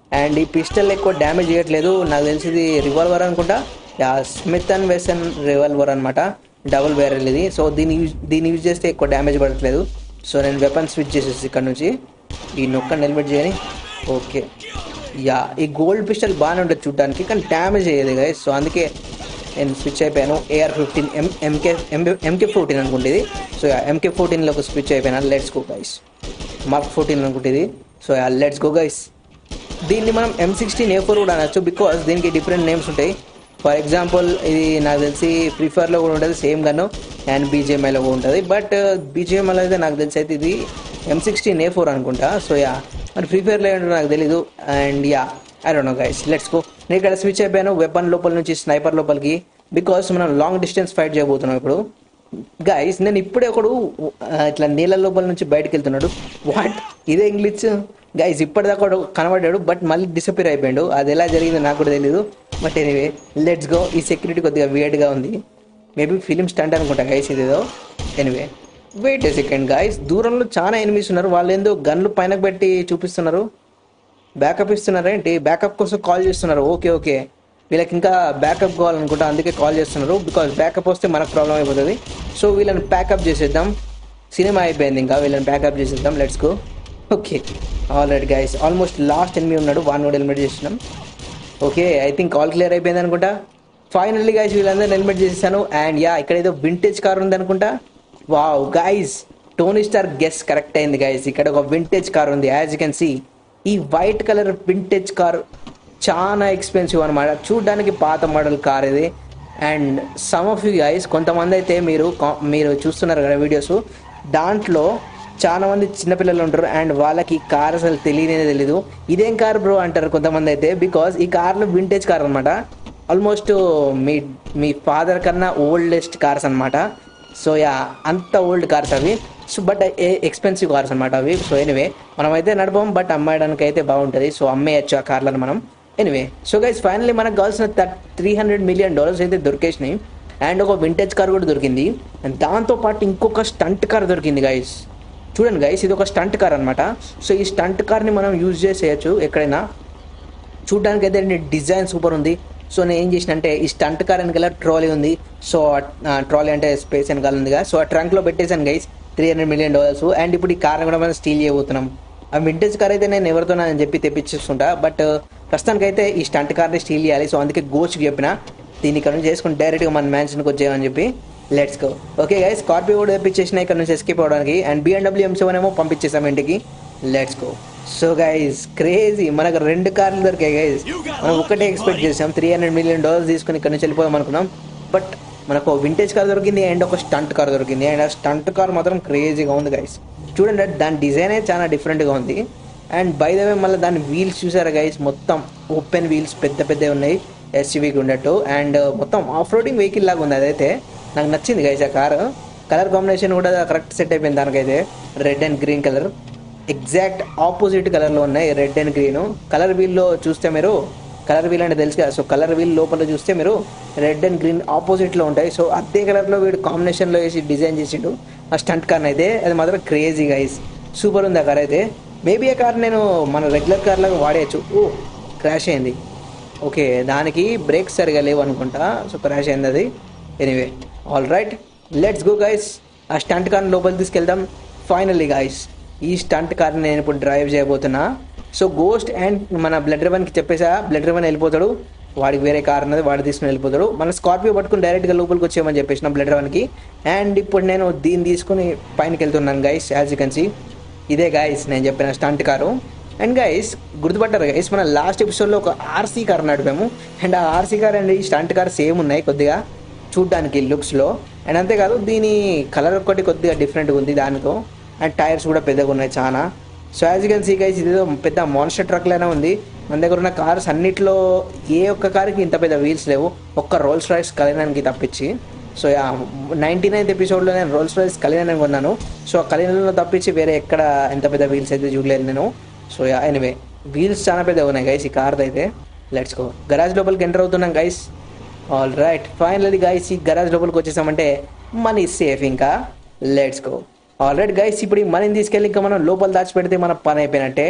అండ్ ఈ పిస్టల్ ఎక్కువ డ్యామేజ్ చేయట్లేదు, నాకు తెలిసింది రివాల్వర్ అనుకుంటా. Yeah, Smith and Wesson revolver అనమాట, డబుల్ బ్యారెల్ ఇది. సో దీన్ని యూజ్ దీన్ని యూజ్ చేస్తే ఎక్కువ డ్యామేజ్ పడట్లేదు. సో నేను వెపన్ స్విచ్ చేసేసి ఇక్కడ నుంచి ఈ నొక్కని ఎలిమినేట్ చేయని. ఓకే, యా, ఈ గోల్డ్ పిస్టల్ బాగానే ఉంటుంది చూడడానికి, కానీ డ్యామేజ్ అయ్యేది గైస్. సో అందుకే నేను స్విచ్ అయిపోయాను. AR fifteen M MK MK fourteen అనుకుంటుంది. సో ఎంకే ఫోర్టీన్లోకి స్విచ్ అయిపోయినా. Let's go guys. Mark fourteen అనుకుంటుంది. So let's go guys. దీన్ని మనం ఎం సిక్స్టీన్ ఏ ఫోర్ కూడా అనొచ్చు, బికాస్ దీనికి డిఫరెంట్ నేమ్స్ ఉంటాయి. ఫర్ ఎగ్జాంపుల్ ఇది నాకు తెలిసి ఫ్రీ ఫైర్లో కూడా ఉంటుంది సేమ్ గన్, అండ్ బీజిఎంఐలో కూడా ఉంటుంది. బట్ బీజిఎంఐలో అయితే నాకు తెలిసి అయితే ఇది ఎం సిక్స్టీన్ ఏ ఫోర్ అనుకుంటా. సో యా, మరి ఫ్రీ ఫైర్లో ఏంటో నాకు తెలీదు. And yeah, I don't know guys. Let's go. నేను ఇక్కడ స్విచ్ అయిపోయాను వెపన్ లోపల నుంచి స్నైపర్ లోపలికి, బికాస్ మనం లాంగ్ డిస్టెన్స్ ఫైట్ చేయబోతున్నాం ఇప్పుడు గైస్. నేను ఇప్పుడే ఒకడు ఇట్లా నీళ్ళ లోపల నుంచి బయటకు వెళ్తున్నాడు. వాట్, ఇదే ఇంగ్లీష్ గైస్. ఇప్పటిదాకా కనబడ్డాడు, బట్ మళ్ళీ డిసపియర్ అయిపోయాడు. అది ఎలా జరిగిందో నాకు కూడా తెలీదు. But anyway let's go. ఈ సెక్యూరిటీ కొద్దిగా వియర్డ్గా ఉంది, మేబీ ఫిలిం స్టంట్ అనుకుంటా గైస్ ఇదేదో. Anyway wait a second guys. దూరంలో చాలా ఎనిమిస్ ఉన్నారు, వాళ్ళు ఏందో గన్లు పైన పెట్టి చూపిస్తున్నారు. బ్యాకప్ ఇస్తున్నారు ఏంటి? బ్యాకప్ కోసం కాల్ చేస్తున్నారు. ఓకే ఓకే, వీళ్ళకి ఇంకా బ్యాకప్ కావాలనుకుంటా, అందుకే కాల్ చేస్తున్నారు. బికాజ్ బ్యాకప్ వస్తే మనకు ప్రాబ్లం అయిపోతుంది. సో వీళ్ళని ప్యాకప్ చేసేద్దాం. సినిమా అయిపోయింది, ఇంకా వీళ్ళని ప్యాకప్ చేసేద్దాం. Let's go. Okay, all right guys. Almost last enemy ఉన్నాడు, వన్ కూడా ఎలిమినేట్ చేసినాం. Okay, I think all clear అయిపోయింది అనుకుంటా. ఫైనల్లీ గైస్ వీళ్ళందరూ ఎలిమినేట్ చేసేసాను. అండ్ యా, ఇక్కడ ఏదో వింటేజ్ కార్ ఉంది అనుకుంటా. Wow guys, Tony Stark guess correct అయింది గైస్. ఇక్కడ ఒక వింటేజ్ కార్ ఉంది. యాజ్ యూ కెన్ సీ, ఈ వైట్ కలర్ వింటేజ్ కార్ చాలా ఎక్స్పెన్సివ్ అనమాట, చూడడానికి పాత మోడల్ కార్ ఇది. And some of you guys, కొంతమంది అయితే మీరు మీరు చూస్తున్నారు కదా వీడియోస్, దాంట్లో చాలా మంది చిన్నపిల్లలు ఉంటారు అండ్ వాళ్ళకి ఈ కార్ అసలు తెలియనే తెలీదు. ఇదేం కార్ బ్రో అంటారు కొంతమంది అయితే, బికాజ్ ఈ కార్లో వింటేజ్ కార్ అనమాట. ఆల్మోస్ట్ మీ మీ ఫాదర్ కన్నా ఓల్డెస్ట్ కార్స్ అనమాట. సో యా, అంత ఓల్డ్ కార్స్ అవి. సో బట్ ఎక్స్పెన్సివ్ కార్స్ అనమాట అవి. సో ఎనివే మనమైతే నడపం, బట్ అమ్మేయడానికి అయితే బాగుంటుంది. సో అమ్మేయచ్చు ఆ కార్లను మనం. ఎనివే సో గైస్, ఫైనల్లీ మనకు కావాల్సిన త్రీ హండ్రెడ్ మిలియన్ డాలర్స్ అయితే దొరికేసినాయి. అండ్ ఒక వింటేజ్ కార్ కూడా దొరికింది. అండ్ దాంతోపాటు ఇంకొక స్టంట్ కార్ దొరికింది గైస్. చూడండి గైస్, ఇది ఒక స్టంట్ కార్ అనమాట. సో ఈ స్టంట్ కార్ని మనం యూజ్ చేసేయచ్చు ఎక్కడైనా. చూడడానికి అయితే డిజైన్ సూపర్ ఉంది. సో నేను ఏం చేసిన అంటే, ఈ స్టంట్ కార్ వెనకాల ట్రాలీ ఉంది. సో ట్రాలీ అంటే స్పేస్ వెనకాల ఉందిగా. సో ఆ ట్రంక్లో పెట్టేశాను guys three hundred million dollars. And ఇప్పుడు ఈ కార్ని కూడా మనం స్టీల్ చేయబోతున్నాం. ఆ వింటేజ్ కార్ అయితే నేను ఎవరితో అని చెప్పి తెప్పించేస్తుంటా, బట్ ప్రస్తుతానికి అయితే ఈ స్టంట్ కార్ని స్టీల్ చేయాలి. సో అందుకే గోచ్కి చెప్పిన దీన్ని ఇక్కడ నుంచి చేసుకుని డైరెక్ట్గా మన మ్యాన్షన్కి వచ్చేయమని చెప్పి. Let's go. Okay guys, Scorpio కూడా తెప్పించేసిన ఇక్కడ నుంచి ఎస్కేప్ అవడానికి. అండ్ బిఎండబ్ల్యూ ఎం సెవెన్ ఏమో పంపించేసాం ఇంటికి. Let's go. So guys, crazy, మనకు రెండు కార్లు దొరికాయి గైస్. మనం ఒకటే ఎక్స్పెక్ట్ చేసాం, త్రీ హండ్రెడ్ మిలియన్ డాలర్స్ తీసుకుని ఇక్కడ నుంచి వెళ్ళిపోయాం అనుకున్నాం. బట్ మనకు వింటేజ్ కార్ దొరికింది అండ్ ఒక స్టంట్ కార్ దొరికింది. అండ్ ఆ స్టంట్ కార్ మాత్రం క్రేజీగా ఉంది గైస్. చూడండి, దాని డిజైనే చాలా డిఫరెంట్గా ఉంది. అండ్ బై ద వే మళ్ళీ దాని వీల్స్ చూసారా గైస్, మొత్తం ఓపెన్ వీల్స్ పెద్ద పెద్దవి ఉన్నాయి ఎస్యూవీకి ఉన్నట్టు. అండ్ మొత్తం ఆఫ్ రోడింగ్ వెహికల్ లాగా ఉంది. అదైతే నాకు నచ్చింది గైస్. ఆ కారు కలర్ కాంబినేషన్ కూడా కరెక్ట్ సెట్ అయిపోయింది దానికైతే. Red and green colour exact opposite కలర్లో ఉన్నాయి, రెడ్ అండ్ గ్రీన్. కలర్ వీల్లో చూస్తే మీరు, కలర్ వీల్ అంటే తెలుసు కదా, సో కలర్ వీల్ లోపల చూస్తే మీరు రెడ్ అండ్ గ్రీన్ ఆపోజిట్లో ఉంటాయి. సో అదే కలర్లో వీడు కాంబినేషన్లో వేసి డిజైన్ చేసిండు ఆ స్టంట్ కార్ని అయితే. అది మాత్రం క్రేజీ గైస్, సూపర్ ఉంది ఆ కార్ అయితే. మేబీ ఆ కార్ నేను మన రెగ్యులర్ కార్ లాగా వాడేయచ్చు. ఓ, క్రాష్ అయింది. ఓకే, దానికి బ్రేక్స్ సరిగా లేవు అనుకుంటా, సో క్రాష్ అయింది అది. Anyway all right, let's go guys. ఆ స్టంట్ కార్ని లోపలికి తీసుకెళ్దాం. ఫైనల్లీ గైస్, ఈ స్టంట్ కార్ని నేను ఇప్పుడు డ్రైవ్ చేయబోతున్నా. సో గోస్ట్ అండ్ మన బ్లడ్ రివన్కి చెప్పేసా, బ్లడ్ రివన్ వెళ్ళిపోతాడు, వాడికి వేరే కార్ అన్నది వాడు తీసుకుని వెళ్ళిపోతాడు. మన స్కార్పియో పట్టుకుని డైరెక్ట్గా లోపలికి వచ్చేయమని చెప్పేసిన బ్లడ్ రివన్కి. అండ్ ఇప్పుడు నేను దీన్ని తీసుకుని పైనకి వెళ్తున్నాను guys. As you can see, ఇదే గైస్ నేను చెప్పిన స్టంట్ కారు. అండ్ గైస్ గుర్తుపట్టారు గైస్, మన లాస్ట్ ఎపిసోడ్లో ఒక ఆర్సీ కార్ నడిపాము. అండ్ ఆ ఆర్సీ కార్ అండ్ ఈ స్టంట్ కార్ సేమ్ ఉన్నాయి కొద్దిగా చూడ్డానికి లుక్స్లో. అండ్ అంతేకాదు దీని కలర్ ఒకటి కొద్దిగా డిఫరెంట్గా ఉంది దానితో. అండ్ టైర్స్ కూడా పెద్దగా ఉన్నాయి చాలా. So as you can see guys, ఇదేదో పెద్ద మాన్స్టర్ ట్రక్లైనా ఉంది. మన దగ్గర ఉన్న కార్స్ అన్నిట్లో ఏ ఒక్క కార్కి ఇంత పెద్ద వీల్స్ లేవు, ఒక్క రోల్స్ రాయ్స్ కలినానికి తప్పించి. సో నైంటీ నైన్త్ ఎపిసోడ్లో నేను రోల్స్ రాయ్స్ కలినాన్ని కొన్నాను. సో ఆ కలినాలో తప్పించి వేరే ఎక్కడ ఎంత పెద్ద వీల్స్ అయితే చూడలేదు నేను. సో ఎనీవే వీల్స్ చాలా పెద్దగా ఉన్నాయి గైస్ ఈ కార్ది అయితే. Let's go. గరాజ్ లోపలికి ఎంటర్ అవుతున్నాం guys. All right, finally guys ఈ గరాజ్ లోపలికి వచ్చేసామంటే మనీ సేఫ్ ఇంకా. Let's go. All right guys, ఇప్పుడు ఈ మనీని తీసుకెళ్ళి ఇంకా మనం లోపల దాచిపెడితే మన పని అయిపోయినట్టే.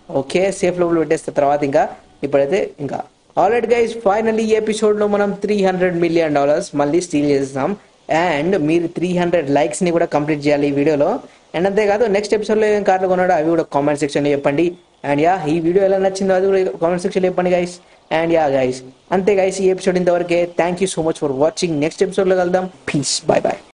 ఓకే, సేఫ్ లోపల పెట్టేస్తే తర్వాత ఇంకా ఇప్పుడైతే ఇంకా ఆల్రెడీ గైస్ ఫైనల్లీ ఈ ఎపిసోడ్లో మనం త్రీ హండ్రెడ్ మిలియన్ డాలర్స్ మళ్ళీ స్టీల్ చేస్తాం. అండ్ మీరు త్రీ హండ్రెడ్ లైక్స్ని కూడా కంప్లీట్ చేయాలి ఈ వీడియోలో. అండ్ అంతేకాదు నెక్స్ట్ ఎపిసోడ్లో ఏం కార్లు కొన్నాడో అవి కూడా కామెంట్ సెక్షన్లో చెప్పండి. అండ్ యా ఈ వీడియో ఎలా నచ్చిందో అది కూడా కామెంట్ సెక్షన్లో చెప్పండి గైస్. అండ్ యా గైస్ అంతే గైస్, ఈ ఎపిసోడ్ ఇంతవరకే. Thank you so much for watching. Next ఎపిసోడ్లో కలుద్దాం. Peace, bye bye.